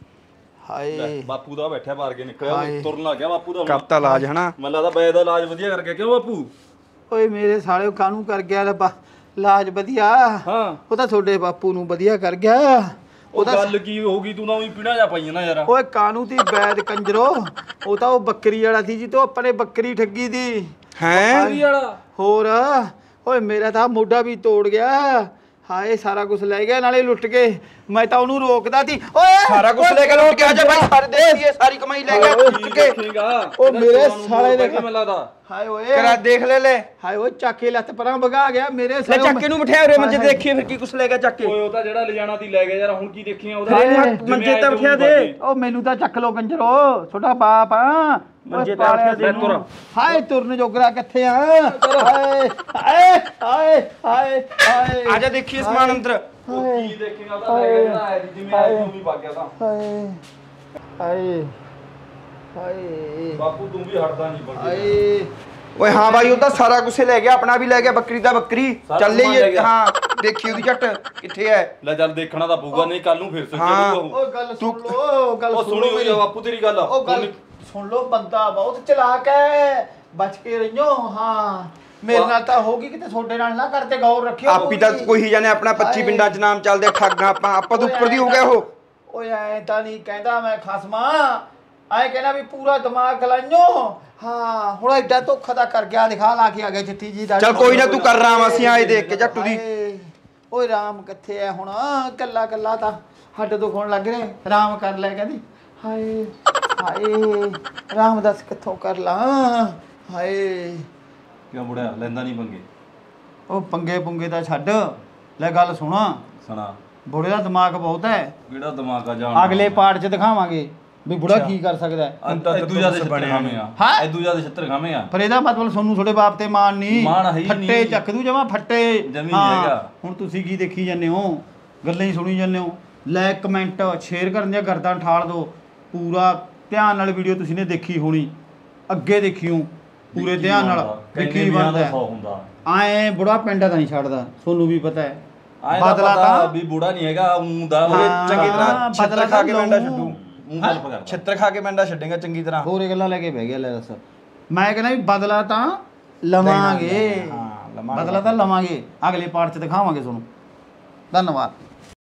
ਹਾਏ ਬਾਪੂ ਦਾ ਬੈਠਿਆ ਬਾਹਰ ਕੇ ਨਿਕਲਿਆ ਹਾਏ। ਤੁਰਨ ਲੱਗ ਗਿਆ ਬਾਪੂ ਦਾ ਹੁਣ। ਕਰਤਾ ਇਲਾਜ ਹਨਾ? ਮੈਨੂੰ ਲੱਗਦਾ ਬੈ ਦਾ ਇਲਾਜ ਵਧੀਆ ਕਰਕੇ ਕਿਉਂ ਬਾਪੂ ਓਏ ਮੇਰੇ ਸਾਲੇ ਕਾਹਨੂੰ ਕਰ ਗਿਆ ਲੱਭਾ ਲਾਜ ਵਧੀਆ ਹਾਂ ਉਹ ਤਾਂ ਤੁਹਾਡੇ ਬਾਪੂ ਨੂੰ ਵਧੀਆ ਕਰ ਗਿਆ ਉਹ ਗੱਲ ਕੀ ਹੋ ਗਈ ਤੂੰ ਤਾਂ ਉਹੀ ਪੀਣਾ ਜਾ ਪਾਈ ਨਾ ਯਾਰ ਓਏ ਕਾਨੂੰ ਦੀ ਬੈਦ ਕੰਜਰੋ ਉਹ ਤਾਂ ਉਹ ਬੱਕਰੀ ਵਾਲਾ ਸੀ ਜੀ ਤੋਂ ਆਪਣੇ ਬੱਕਰੀ ਠੱਗੀ ਦੀ ਹੈ ਵਾਲਾ ਹੋਰ ਓਏ ਮੇਰਾ ਤਾਂ ਮੋਢਾ ਵੀ ਤੋੜ ਗਿਆ ਹਾਏ ਸਾਰਾ ਕੁਝ ਲੈ ਗਿਆ ਨਾਲੇ ਲੁੱਟ ਕੇ ਮੈਂ ਤਾਂ ਉਹਨੂੰ ਰੋਕਦਾ ਸੀ ਓਏ ਸਾਰਾ ਕੁਝ ਲੈ ਕੇ ਲੁੱਟ ਕੇ ਆ ਜਾ ਭਾਈ ਸਾਰੇ ਦੇ ਦੀਏ ਸਾਰੀ ਕਮਾਈ ਲੈ ਗਿਆ ਲੁੱਟ ਕੇ ਉਹ ਮੇਰੇ ਸਾਲੇ ਦੇ ਮੈਨੂੰ ਲੱਗਦਾ ਹਾਏ ਓਏ ਕਰਾ ਦੇਖ ਲੈ ਹਾਏ ਓਏ ਚੱਕ ਕੇ ਲੱਤ ਪਰਾਂ ਭਗਾ ਗਿਆ ਮੇਰੇ ਲੈ ਸਾਲੇ ਚੱਕ ਕੇ ਨੂੰ ਬਿਠਾਇਆ ਉਰੇ ਮੰਜੇ ਤੇ ਦੇਖੀਏ ਫਿਰ ਕੀ ਕੁਛ ਲੈ ਗਿਆ ਚੱਕ ਕੇ ਓਏ ਉਹ ਤਾਂ ਜਿਹੜਾ ਲਿਜਾਣਾ ਤੀ ਲੈ ਗਿਆ ਯਾਰ ਹੁਣ ਕੀ ਦੇਖੀਆਂ ਉਹਦਾ ਮੰਜੇ ਤੇ ਬਿਠਾ ਦੇ ਉਹ ਮੈਨੂੰ ਤਾਂ ਚੱਕ ਲੋ ਕੰਜਰੋ ਛੋਟਾ ਬਾਪ ਆ ਮੰਜੇ ਤੇ ਪਾਲਿਆ ਬਿਠਾ ਦੇ ਤੈਨੂੰ। ਤੁਰ। ਹਾਏ ਤੁਰਨ ਜੋਗਰਾ ਕਿੱਥੇ ਆ ਹਾਏ ਹਾਏ ਹਾਏ ਹਾਏ ਹਾਏ ਆ ਜਾ ਦੇਖੀਏ ਸਮਾਨ ਅੰਦਰ ਉਹ ਕੀ ਦੇਖੇਗਾ ਉਹਦਾ ਲੈ ਗਿਆ ਜਿਹੜਾ ਆਇਆ ਸੀ ਜਿਵੇਂ ਆਇਆ ਤੂੰ ਵੀ ਵਗ ਗਿਆ ਤਾਂ ਹਾਏ ਹਾਏ ਹਾਏ ਬਾਪੂ ਤੂੰ ਵੀ ਹਟਦਾ ਨਹੀਂ ਬੰਦੇ ਹਾਏ ਓਏ ਹਾਂ ਭਾਈ ਉਹ ਤਾਂ ਸਾਰਾ ਕੁਛ ਲੈ ਗਿਆ ਆਪਣਾ ਵੀ ਲੈ ਗਿਆ ਬੱਕਰੀ ਦਾ ਬੱਕਰੀ ਸਾਰਾ ਚੱਲੇ ਸਮਾਨ ਲੈ ਗਿਆ। ਹਾਂ ਦੇਖੀ ਉਹਦੀ ਝੱਟ ਕਿੱਥੇ ਹੈ ਲੈ ਚੱਲ ਦੇਖਣਾ ਤਾਂ ਪਊਗਾ ਨਹੀਂ ਕੱਲ ਨੂੰ ਫਿਰ ਹਾਂ। ਸੱਜੇ ਉਹ ਗੱਲ ਸੁਣ ਲੋ ਗੱਲ ਉਹ ਸੁਣ ਸੁਣੀ ਲੋ ਹੋਈ ਆ ਬਾਪੂ ਤੇਰੀ ਗੱਲ ਉਹ ਗੱਲ ਸੁਣ ਲੋ ਬੰਦਾ ਬਹੁਤ ਚਲਾਕ ਹੈ ਬਚ ਕੇ ਰਹੀਓ ਹਾਂ ਮੇਰੇ ਨਾਲ ਤਾਂ ਹੋਗੀ ਕਿਤੇ ਤੁਹਾਡੇ ਨਾਲ ਨਾ ਕਰਦੇ ਗੌਰ ਰੱਖਿਓ ਆਪੀ ਤਾਂ ਕੋਈ ਜਾਣੇ ਆਪਣਾ 25 ਪਿੰਡਾਂ 'ਚ ਨਾਮ ਚੱਲਦੇ ਠੱਗਾਂ ਆਪਾਂ ਤੋਂ ਉੱਪਰ ਦੀ ਹੋ ਗਿਆ ਉਹ ਓਏ ਐ ਤਾਂ ਨਹੀਂ ਕਹਿੰਦਾ ਮੈਂ ਖਸਮਾ ਐ ਕਹਿੰਦਾ ਵੀ ਪੂਰਾ ਦਿਮਾਗ ਲਾਈਓ ਹਾਂ ਹੁਣ ਐਡਾ ਧੋਖਾ ਦਾ ਕਰ ਗਿਆ ਦਿਖਾ ਲਾ ਕੇ ਆ ਗਿਆ ਚਿੱਟੀ ਜੀ ਦਾ ਚੱਲ ਕੋਈ ਨਾ ਤੂੰ ਕਰ ਰਹਾ ਅਸੀਂ ਆਏ ਦੇਖ ਕੇ ਜੱਟੂ ਦੀ ਓਏ ਰਾਮ ਕਿੱਥੇ ਐ ਹੁਣ ਕੱਲਾ ਕੱਲਾ ਤਾਂ ਹੱਡ ਦੁਖਣ ਲੱਗ ਰਿਹਾ ਰਾਮ ਕਰ ਲੈ ਕਹਿੰਦੀ ਹਾਏ ਹਾਏ ਰਾਮ ਦੱਸ ਕਿੱਥੋਂ ਕਰ ਲਾਂ ਹਾਏ ਕਿਉਂ ਬੁੜਿਆ ਲੈਂਦਾ ਨਹੀਂ ਪੰਗੇ? ਉਹ ਪੰਗੇ ਪੁੰਗੇ ਦਾ ਛੱਡ ਲੈ ਗੱਲ ਸੁਣਾ ਸੁਣਾ। ਬੁੜੇ ਦਾ ਦਿਮਾਗ ਬਹੁਤ ਹੈ ਕਿਹੜਾ ਦਿਮਾਗ ਆ ਜਾਣ ਅਗਲੇ ਪਾਰਟ 'ਚ ਦਿਖਾਵਾਂਗੇ ਵੀ ਬੁੜਾ ਕੀ ਕਰ ਸਕਦਾ ਹੈ। ਇਦੂ ਜਿਆਦਾ ਛਿੱਤਰ ਖਾਵੇਂ ਆ ਹਾਂ? ਇਦੂ ਜਿਆਦਾ ਛਿੱਤਰ ਖਾਵੇਂ ਆ। ਪਰ ਇਹਦਾ ਮਤਲਬ ਸੋਨੂੰ ਤੁਹਾਡੇ ਬਾਪ ਤੇ ਮਾਣ ਨਹੀਂ ਮਾਣ ਹੈ ਹੀ ਫੱਟੇ ਨਹੀਂ। ਚੱਕ ਦੂ ਜਮਾ ਫੱਟੇ ਜਮੀ ਹਾਂ, ਹੈਗਾ। ਹੁਣ ਤੁਸੀਂ ਕੀ ਦੇਖੀ ਜਾਂਦੇ ਹੋ ਗੱਲਾਂ ਹੀ ਸੁਣੀ ਜਾਂਦੇ ਹੋ ਲਾਈਕ ਕਮੈਂਟ ਸ਼ੇਅਰ ਕਰਨ ਦੀਆਂ ਗਰਦਾਂ ਠਾਲ ਦਿਓ ਪੂਰਾ ਧਿਆਨ ਨਾਲ ਵੀਡੀਓ ਤੁਸੀਂ ਨੇ ਦੇਖੀ ਹੋਣੀ ਅੱਗੇ ਦੇਖਿਓ ਪੂਰੇ ਧਿਆਨ ਨਾਲ ਵੀ ਕੀ ਬਣਦਾ ਹੈ। 100 ਹੁੰਦਾ ਆਏ ਬੁੜਾ ਪਿੰਡਾਂ ਦਾ ਨਹੀਂ ਛੱਡਦਾ ਤੁਹਾਨੂੰ ਵੀ ਪਤਾ ਹੈ ਬਦਲਾ ਤਾਂ ਵੀ ਬੁੜਾ ਨਹੀਂ ਹੈਗਾ ਊਂ ਦਾ ਹਾਂ, ਚੰਗੀ ਤਰ੍ਹਾਂ ਬਦਲਾ ਛਿੱਤਰ ਖਾ ਕੇ ਤਾਂ ਮੈਂਡਾ ਲਊਂ। ਛੱਡੂ ਊਂ ਗੱਲ ਪਕੜ ਛਿੱਤਰ ਖਾ ਕੇ ਮੈਂਡਾ ਛੱਡੇਗਾ ਚੰਗੀ ਤਰ੍ਹਾਂ। ਹੋਰ ਇਹ ਗੱਲਾਂ ਲੈ ਕੇ ਬਹਿ ਗਿਆ ਲੈ ਦੱਸ ਮੈਂ ਕਹਿੰਦਾ ਵੀ ਬਦਲਾ ਤਾਂ ਲਵਾਂਗੇ ਹਾਂ, ਲਵਾਂਗੇ। ਬਦਲਾ ਤਾਂ ਲਵਾਂਗੇ ਅਗਲੇ ਪਾਰਟ 'ਚ ਦਿਖਾਵਾਂਗੇ ਤੁਹਾਨੂੰ ਧੰਨਵਾਦ।